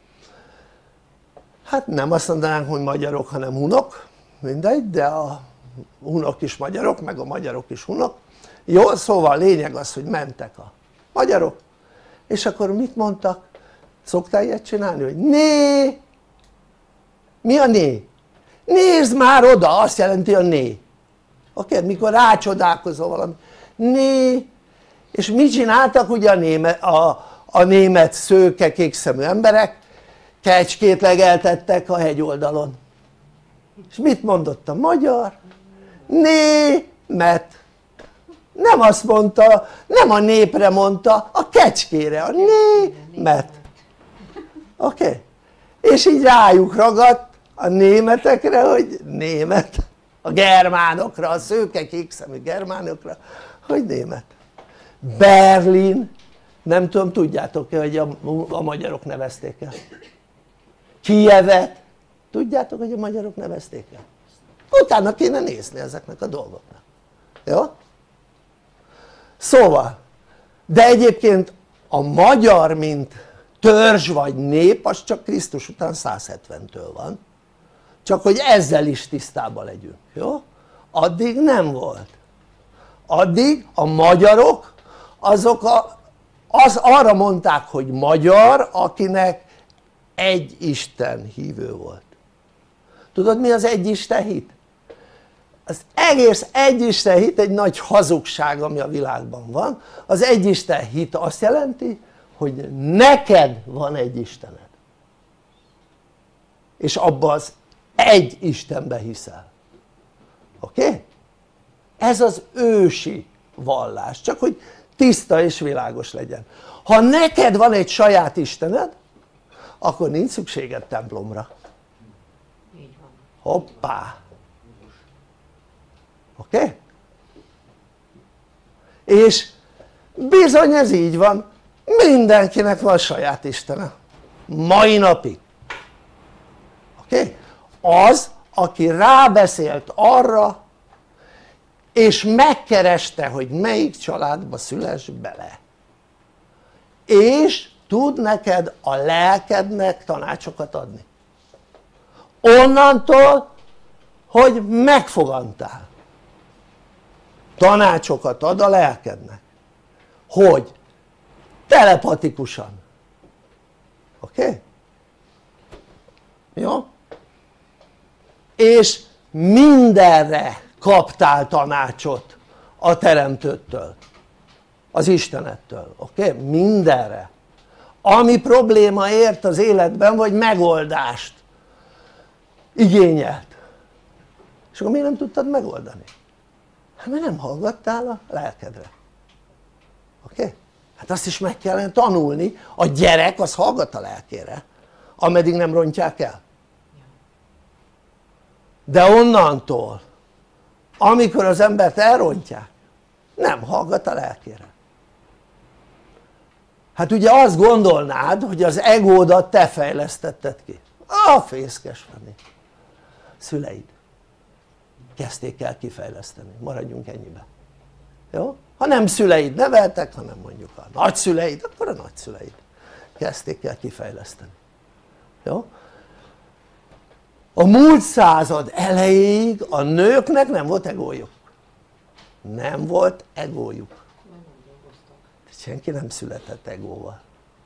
Hát nem azt mondanánk, hogy magyarok, hanem hunok, mindegy, de a hunok is magyarok, meg a magyarok is hunok. Jó, szóval a lényeg az, hogy mentek a magyarok, és akkor mit mondtak? Szoktál ilyet csinálni, hogy né? Mi a né? Nézd már oda, azt jelenti a né. Oké? Mikor rácsodálkozol valami, né? És mit csináltak ugye a német szőke kékszemű emberek? Kecskét legeltettek a hegyoldalon. És mit mondott a magyar? Német. Nem azt mondta, nem a népre mondta, a kecskére, a német. Oké? És így rájuk ragadt a németekre, hogy német, a germánokra, a szőke kékszemű germánokra, hogy német. Berlin, nem tudom, tudjátok-e, hogy a magyarok nevezték el? Kijevet, tudjátok, hogy a magyarok nevezték el? Utána kéne nézni ezeknek a dolgoknak. Jó? Szóval, de egyébként a magyar, mint törzs vagy nép, az csak Krisztus után 170-től van. Csak hogy ezzel is tisztában legyünk, jó? Addig nem volt. Addig a magyarok azok arra mondták, hogy magyar, akinek egy Isten hívő volt. Tudod mi az egy Isten hit? Az egész egy Isten hit egy nagy hazugság, ami a világban van. Az egy Isten hit azt jelenti, hogy neked van egy Istened, és abban az egy Istenbe hiszel. Oké? Ez az ősi vallás, csak hogy tiszta és világos legyen. Ha neked van egy saját Istened, akkor nincs szükséged templomra. Így van. Hoppá! Oké? És bizony ez így van, mindenkinek van saját Istene, mai napig. Oké? Az, aki rábeszélt arra, és megkereste, hogy melyik családba szüless bele, és tud neked a lelkednek tanácsokat adni onnantól hogy megfogantál, tanácsokat ad a lelkednek, hogy telepatikusan, oké? Jó? És mindenre kaptál tanácsot a teremtőtől, az Istenettől, oké? Mindenre, ami probléma ért az életben vagy megoldást igényelt, és akkor miért nem tudtad megoldani? Hát mert nem hallgattál a lelkedre, oké? Hát azt is meg kellene tanulni, a gyerek az hallgat a lelkére ameddig nem rontják el, de onnantól amikor az embert elrontják nem hallgat a lelkére. Hát ugye azt gondolnád hogy az egódat te fejlesztetted ki, a fészkes Fanni, szüleid kezdték el kifejleszteni, maradjunk ennyiben, jó? Ha nem szüleid neveltek, hanem mondjuk a nagyszüleid, akkor a nagyszüleid kezdték el kifejleszteni, jó? A múlt század elejéig a nőknek nem volt egójuk, nem volt egójuk, senki nem született egóval,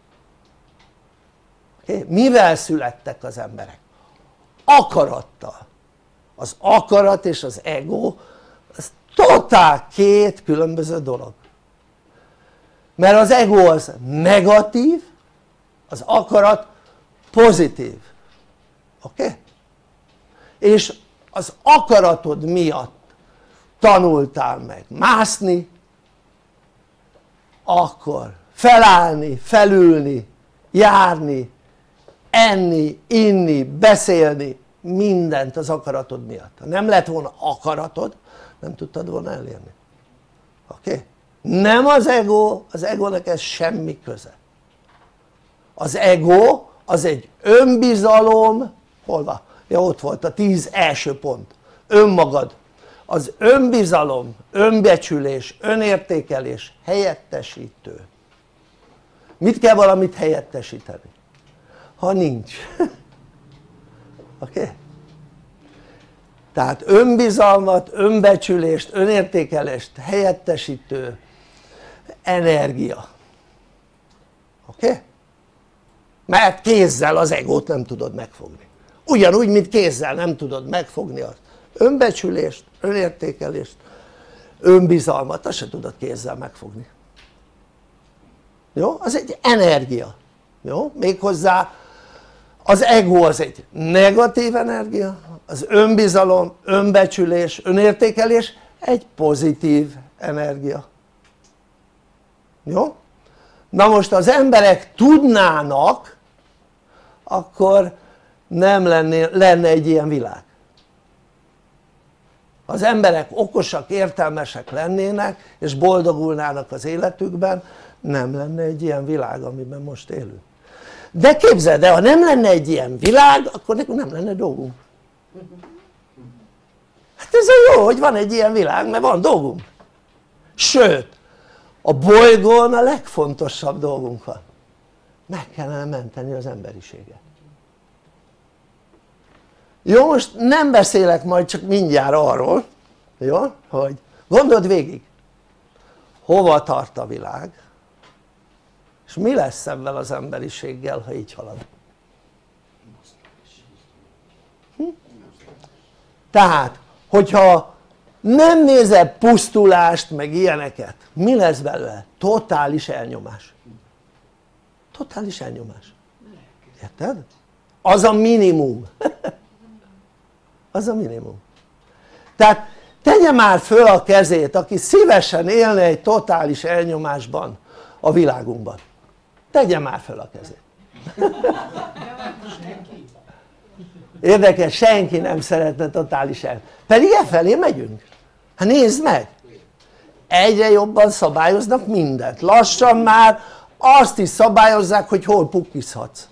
okay? Mivel születtek az emberek? Akarattal. Az akarat és az ego az totál két különböző dolog, mert az ego az negatív, az akarat pozitív, oké? És az akaratod miatt tanultál meg mászni, akkor felállni, felülni, járni, enni, inni, beszélni, mindent az akaratod miatt. Ha nem lett volna akaratod, nem tudtad volna elérni, oké? Nem az ego, az egónak ez semmi köze. Az ego az egy önbizalom, hol van? Ja, ott volt a 10 első pont, önmagad, az önbizalom, önbecsülés, önértékelés helyettesítő. Mit kell valamit helyettesíteni? Ha nincs, oké? Tehát önbizalmat, önbecsülést, önértékelést helyettesítő energia, oké? Mert kézzel az egót nem tudod megfogni, ugyanúgy mint kézzel nem tudod megfogni az önbecsülést, önértékelést, önbizalmat, azt se tudod kézzel megfogni, jó? Az egy energia, jó? Méghozzá az ego az egy negatív energia, az önbizalom, önbecsülés, önértékelés egy pozitív energia, jó? Na most az emberek tudnának, akkor nem lenne egy ilyen világ. Az emberek okosak, értelmesek lennének és boldogulnának az életükben, nem lenne egy ilyen világ amiben most élünk. De képzeld el, ha nem lenne egy ilyen világ, akkor nekünk nem lenne dolgunk. Hát ez a jó, hogy van egy ilyen világ, mert van dolgunk. Sőt, a bolygón a legfontosabb dolgunk van, meg kellene menteni az emberiséget. Jó, most nem beszélek majd csak mindjárt arról, jó, hogy gondold végig hova tart a világ és mi lesz ebben az emberiséggel ha így halad. Tehát hogyha nem nézel pusztulást meg ilyeneket, mi lesz belőle? Totális elnyomás, totális elnyomás, érted? Az a minimum az a minimum. Tehát tegye már föl a kezét aki szívesen élne egy totális elnyomásban a világunkban, tegye már föl a kezét. Érdekes, senki nem szeretne totális elnyomás, pedig e felé megyünk. Hát nézd meg, egyre jobban szabályoznak mindent, lassan már azt is szabályozzák hogy hol pukkizhatsz,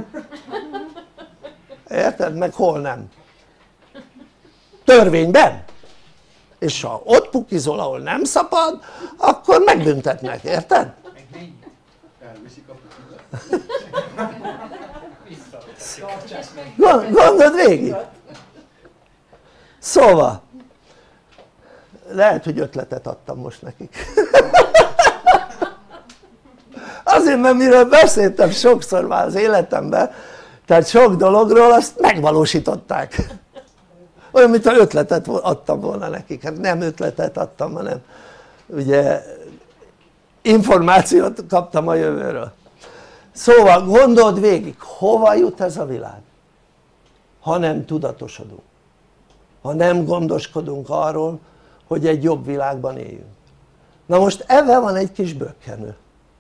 érted? Meg hol nem, törvényben, és ha ott pukkizol ahol nem szabad akkor megbüntetnek, érted? Gondold végig. Szóval lehet hogy ötletet adtam most nekik. Azért, mert miről beszéltem sokszor már az életemben, tehát sok dologról, azt megvalósították. Olyan, mintha ötletet adtam volna nekik. Hát nem ötletet adtam, hanem ugye információt kaptam a jövőről. Szóval gondold végig, hova jut ez a világ, ha nem tudatosodunk, ha nem gondoskodunk arról, hogy egy jobb világban éljünk. Na most ebben van egy kis bökkenő.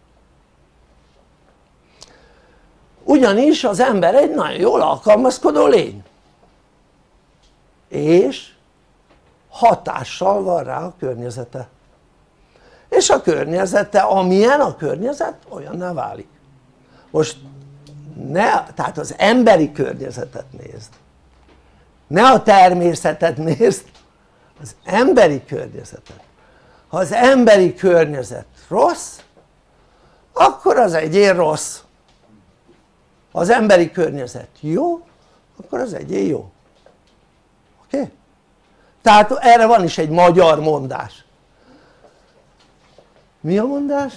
Ugyanis az ember egy nagyon jól alkalmazkodó lény, és hatással van rá a környezete, és a környezete, amilyen a környezet, olyanná válik. Most tehát az emberi környezetet nézd, ne a természetet nézd, az emberi környezetet. Ha az emberi környezet rossz, akkor az egyén rossz. Ha az emberi környezet jó, akkor az egyén jó. Oké? Tehát erre van is egy magyar mondás. Mi a mondás?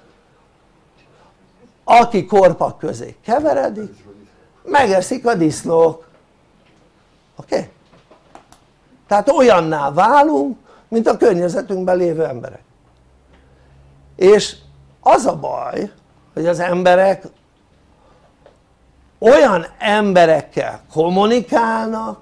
Aki korpak közé keveredik, megeszik a disznók. Oké? Tehát olyanná válunk, mint a környezetünkben lévő emberek. És az a baj, hogy az emberek olyan emberekkel kommunikálnak,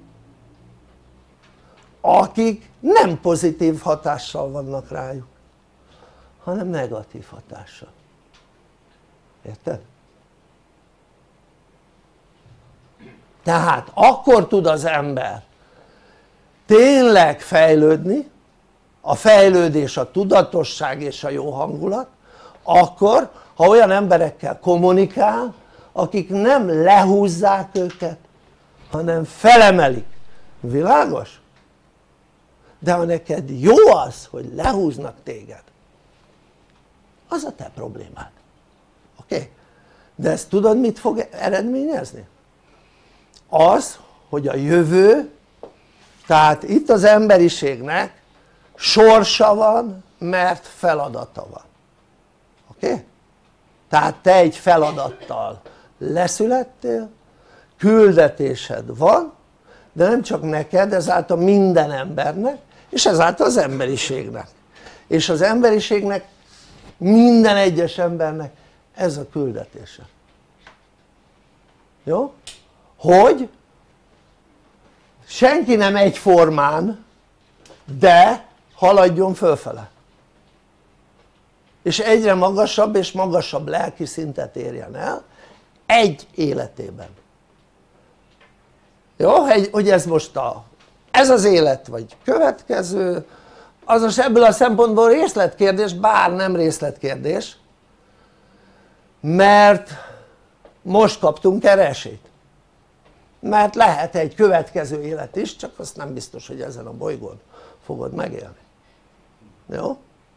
akik nem pozitív hatással vannak rájuk, hanem negatív hatással. Érted? Tehát akkor tud az ember tényleg fejlődni, a fejlődés, a tudatosság és a jó hangulat, akkor ha olyan emberekkel kommunikál, akik nem lehúzzák őket, hanem felemelik. Világos? De ha neked jó az, hogy lehúznak téged, az a te problémád. Oké? De ezt tudod mit fog eredményezni? Az, hogy a jövő, tehát itt az emberiségnek sorsa van, mert feladata van. Oké? Tehát te egy feladattal leszülettél, küldetésed van, de nem csak neked, ezáltal minden embernek, és ezáltal az emberiségnek. És az emberiségnek, minden egyes embernek ez a küldetése. Jó? Hogy senki nem egyformán, de haladjon fölfele. És egyre magasabb és magasabb lelki szintet érjen el egy életében. Jó? Hogy ez most ez az élet vagy következő, azaz ebből a szempontból részletkérdés, bár nem részletkérdés, mert most kaptunk erre esélyt. Mert lehet egy következő élet is, csak azt nem biztos, hogy ezen a bolygón fogod megélni. Jó?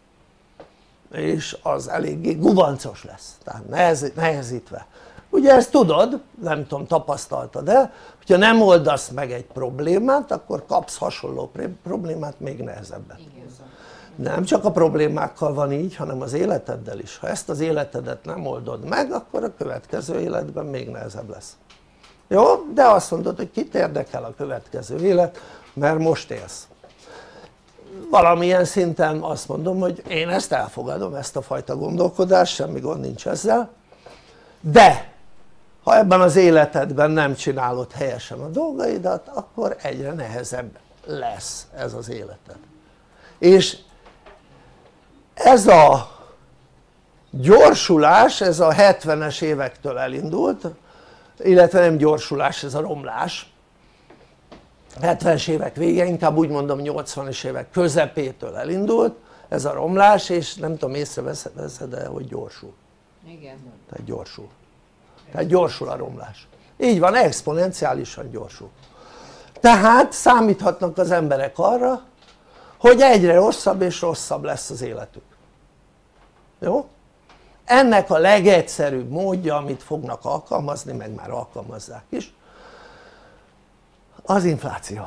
És az eléggé gubancos lesz, tehát nehezítve. Ugye ezt tudod, nem tudom, tapasztaltad-e, hogyha nem oldasz meg egy problémát, akkor kapsz hasonló problémát még nehezebben. De nem csak a problémákkal van így, hanem az életeddel is. Ha ezt az életedet nem oldod meg, akkor a következő életben még nehezebb lesz. Jó? De azt mondod, hogy kit érdekel a következő élet, mert most élsz. Valamilyen szinten azt mondom, hogy én ezt elfogadom, ezt a fajta gondolkodást, semmi gond nincs ezzel, de ha ebben az életedben nem csinálod helyesen a dolgaidat, akkor egyre nehezebb lesz ez az életed. És ez a gyorsulás, ez a 70-es évektől elindult, illetve nem gyorsulás, ez a romlás, 70-es évek vége, inkább úgy mondom 80-es évek közepétől elindult ez a romlás, és nem tudom, észreveszed-e, hogy gyorsul. Igen. Tehát gyorsul. Tehát gyorsul a romlás. Így van, exponenciálisan gyorsul. Tehát számíthatnak az emberek arra, hogy egyre rosszabb és rosszabb lesz az életük. Jó? ennek a legegyszerűbb módja, amit fognak alkalmazni, meg már alkalmazzák is, az infláció.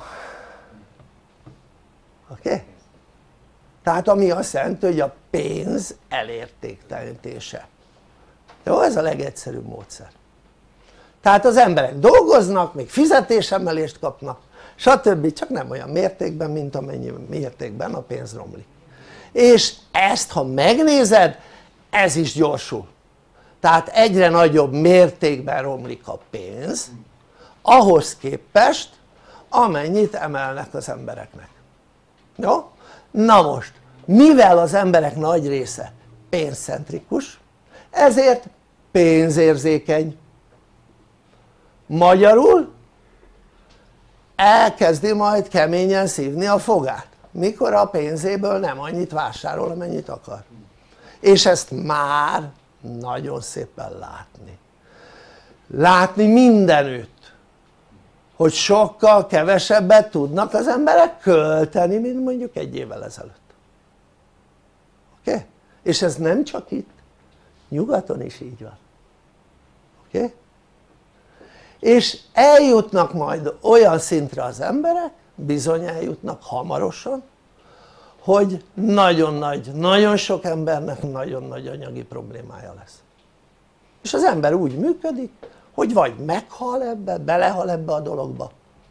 Oké? Okay? Tehát ami azt jelenti, hogy a pénz elértéktelenítése. Jó, ez a legegyszerűbb módszer. Tehát az emberek dolgoznak, még fizetésemelést kapnak, stb. Csak nem olyan mértékben, mint amennyi mértékben a pénz romlik. És ezt ha megnézed, ez is gyorsul. Tehát egyre nagyobb mértékben romlik a pénz, ahhoz képest, amennyit emelnek az embereknek. Jó? Na most, mivel az emberek nagy része pénzcentrikus, ezért pénzérzékeny. Magyarul elkezdi majd keményen szívni a fogát, mikor a pénzéből nem annyit vásárol, amennyit akar. És ezt már nagyon szépen látni. Látni mindenütt, hogy sokkal kevesebbet tudnak az emberek költeni, mint mondjuk egy évvel ezelőtt. Oké? Okay? És ez nem csak itt, nyugaton is így van. Oké? Okay? És eljutnak majd olyan szintre az emberek, bizony eljutnak hamarosan, hogy nagyon sok embernek nagyon nagy anyagi problémája lesz. És az ember úgy működik, hogy vagy meghal ebbe, belehal ebbe a dologba,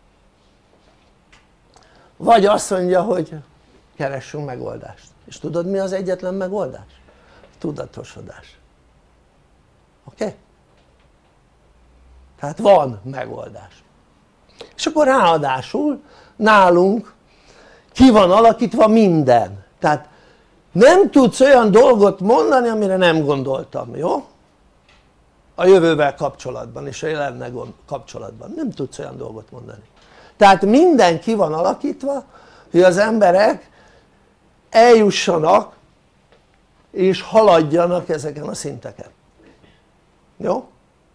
vagy azt mondja, hogy keressünk megoldást. És tudod mi az egyetlen megoldás? Tudatosodás. Oké? Okay? Tehát van megoldás. És akkor ráadásul nálunk ki van alakítva minden. Tehát nem tudsz olyan dolgot mondani, amire nem gondoltam, jó? A jövővel kapcsolatban és a jelennel kapcsolatban nem tudsz olyan dolgot mondani. Tehát minden ki van alakítva, hogy az emberek eljussanak és haladjanak ezeken a szinteken. Jó?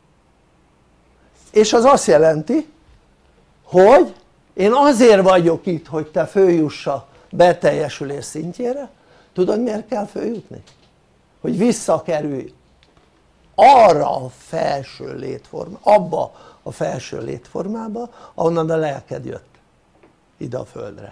És az azt jelenti, hogy én azért vagyok itt, hogy te följuss a beteljesülés szintjére. Tudod miért kell följutni? Hogy visszakerülj arra a felső létformába, abba a felső létformába, ahonnan a lelked jött ide a földre.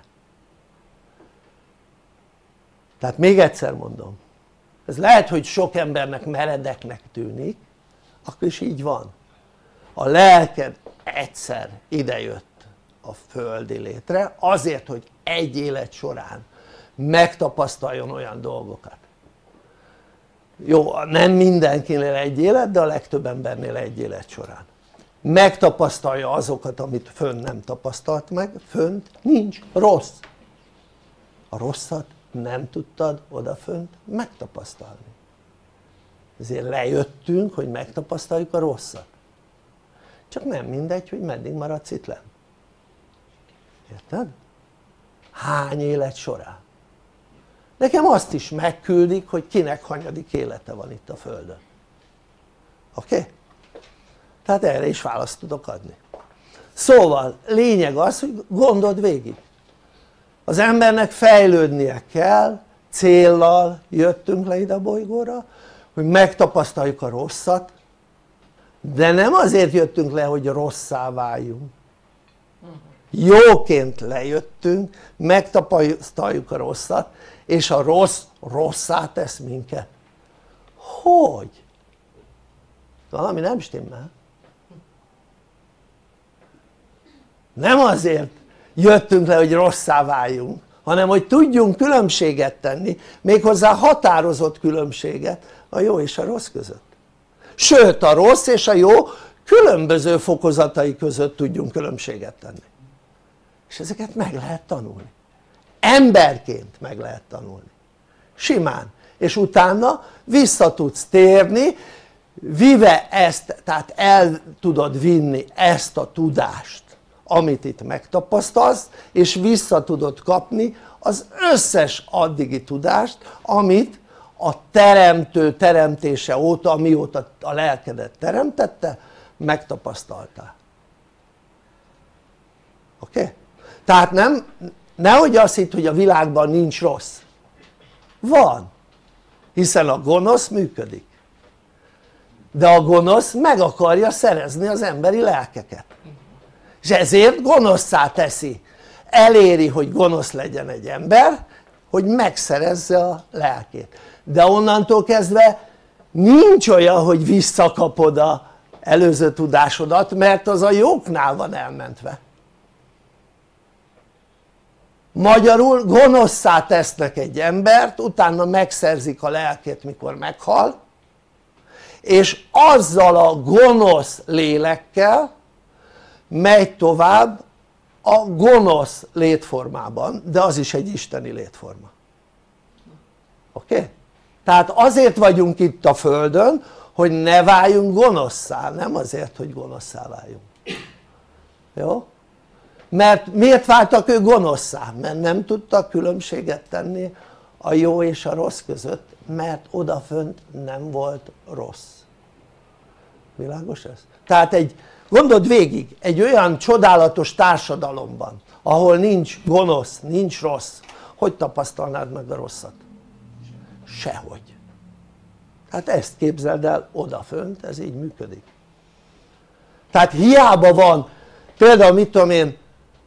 Tehát még egyszer mondom, ez lehet, hogy sok embernek meredeknek tűnik, akkor is így van. A lelked egyszer idejött a földi létre azért, hogy egy élet során megtapasztaljon olyan dolgokat. Jó, nem mindenkinél egy élet, de a legtöbb embernél egy élet során megtapasztalja azokat, amit fönn nem tapasztalt meg. Fönt nincs rossz, a rosszat nem tudtad odafönt megtapasztalni, ezért lejöttünk, hogy megtapasztaljuk a rosszat, csak nem mindegy, hogy meddig maradsz itt lenn. Érted? Hány élet során? Nekem azt is megküldik, hogy kinek hanyadik élete van itt a földön. Oké? Okay? Tehát erre is választ tudok adni. Szóval lényeg az, hogy gondold végig. Az embernek fejlődnie kell, céllal jöttünk le ide a bolygóra, hogy megtapasztaljuk a rosszat, de nem azért jöttünk le, hogy rosszá váljunk. Jóként lejöttünk, megtapasztaljuk a rosszat, és a rossz rosszá tesz minket. Hogy? Valami nem stimmel. Nem azért jöttünk le, hogy rosszá váljunk, hanem hogy tudjunk különbséget tenni, méghozzá határozott különbséget a jó és a rossz között. Sőt, a rossz és a jó különböző fokozatai között tudjunk különbséget tenni. És ezeket meg lehet tanulni. Emberként meg lehet tanulni. Simán. És utána vissza tudsz térni, vive ezt, tehát el tudod vinni ezt a tudást, amit itt megtapasztalsz, és vissza tudod kapni az összes addigi tudást, amit a teremtő teremtése óta, amióta a lelkedet teremtette, megtapasztaltál. Oké? Okay? Tehát nehogy azt hidd, hogy a világban nincs rossz. Van, hiszen a gonosz működik. de a gonosz meg akarja szerezni az emberi lelkeket, és ezért gonoszszá teszi, eléri, hogy gonosz legyen egy ember, hogy megszerezze a lelkét, de onnantól kezdve nincs olyan, hogy visszakapod az előző tudásodat, mert az a jóknál van elmentve. Magyarul gonoszszá tesznek egy embert, utána megszerzik a lelkét, mikor meghal, és azzal a gonosz lélekkel megy tovább a gonosz létformában, de az is egy isteni létforma. Oké? Tehát azért vagyunk itt a földön, hogy ne váljunk gonoszszá, nem azért, hogy gonoszszá váljunk. Jó? Mert miért váltak ők gonoszszá? Mert nem tudtak különbséget tenni a jó és a rossz között, mert odafönt nem volt rossz. Világos ez? Tehát gondold végig, egy olyan csodálatos társadalomban, ahol nincs gonosz, nincs rossz, hogy tapasztalnád meg a rosszat? Sehogy. Tehát ezt képzeld el odafönt, ez így működik. Tehát hiába van, például mit tudom én,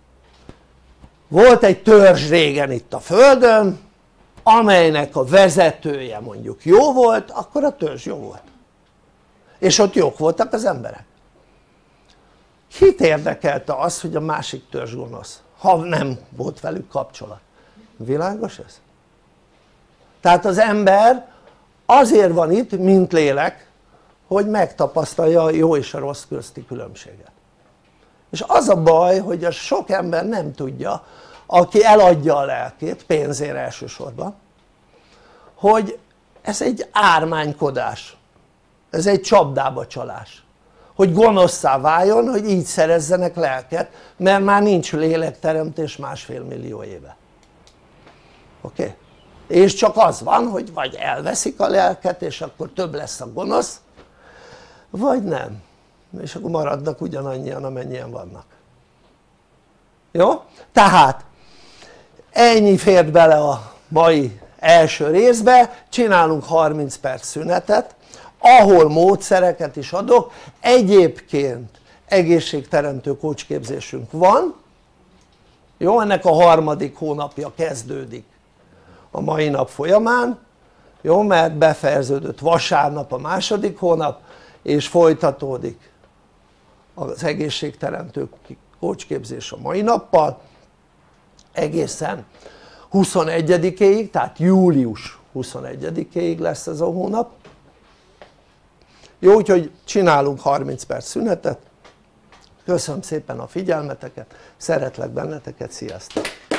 volt egy törzs régen itt a földön, amelynek a vezetője mondjuk jó volt, akkor a törzs jó volt, és ott jók voltak az emberek. Kit érdekelte az, hogy a másik törzs gonosz, ha nem volt velük kapcsolat? Világos ez? Tehát az ember azért van itt, mint lélek, hogy megtapasztalja a jó és a rossz közti különbséget. És az a baj, hogy a sok ember nem tudja, aki eladja a lelkét, pénzért elsősorban, hogy ez egy ármánykodás, ez egy csapdába csalás, hogy gonoszszá váljon, hogy így szerezzenek lelket, mert már nincs lélekteremtés 1,5 millió éve. Oké? És csak az van, hogy vagy elveszik a lelket, és akkor több lesz a gonosz, vagy nem, és akkor maradnak ugyanannyian, amennyien vannak. Jó? Tehát ennyi fért bele a mai első részbe, csinálunk 30 perc szünetet, ahol módszereket is adok. Egyébként egészségteremtő coachképzésünk van, jó? Ennek a 3. hónapja kezdődik a mai nap folyamán, jó? Mert befejeződött vasárnap a 2. hónap, és folytatódik az egészségteremtő coachképzés a mai nappal egészen 21-éig, tehát július 21-éig lesz ez a hónap. Jó, úgyhogy csinálunk 30 perc szünetet. Köszönöm szépen a figyelmeteket, szeretlek benneteket, sziasztok!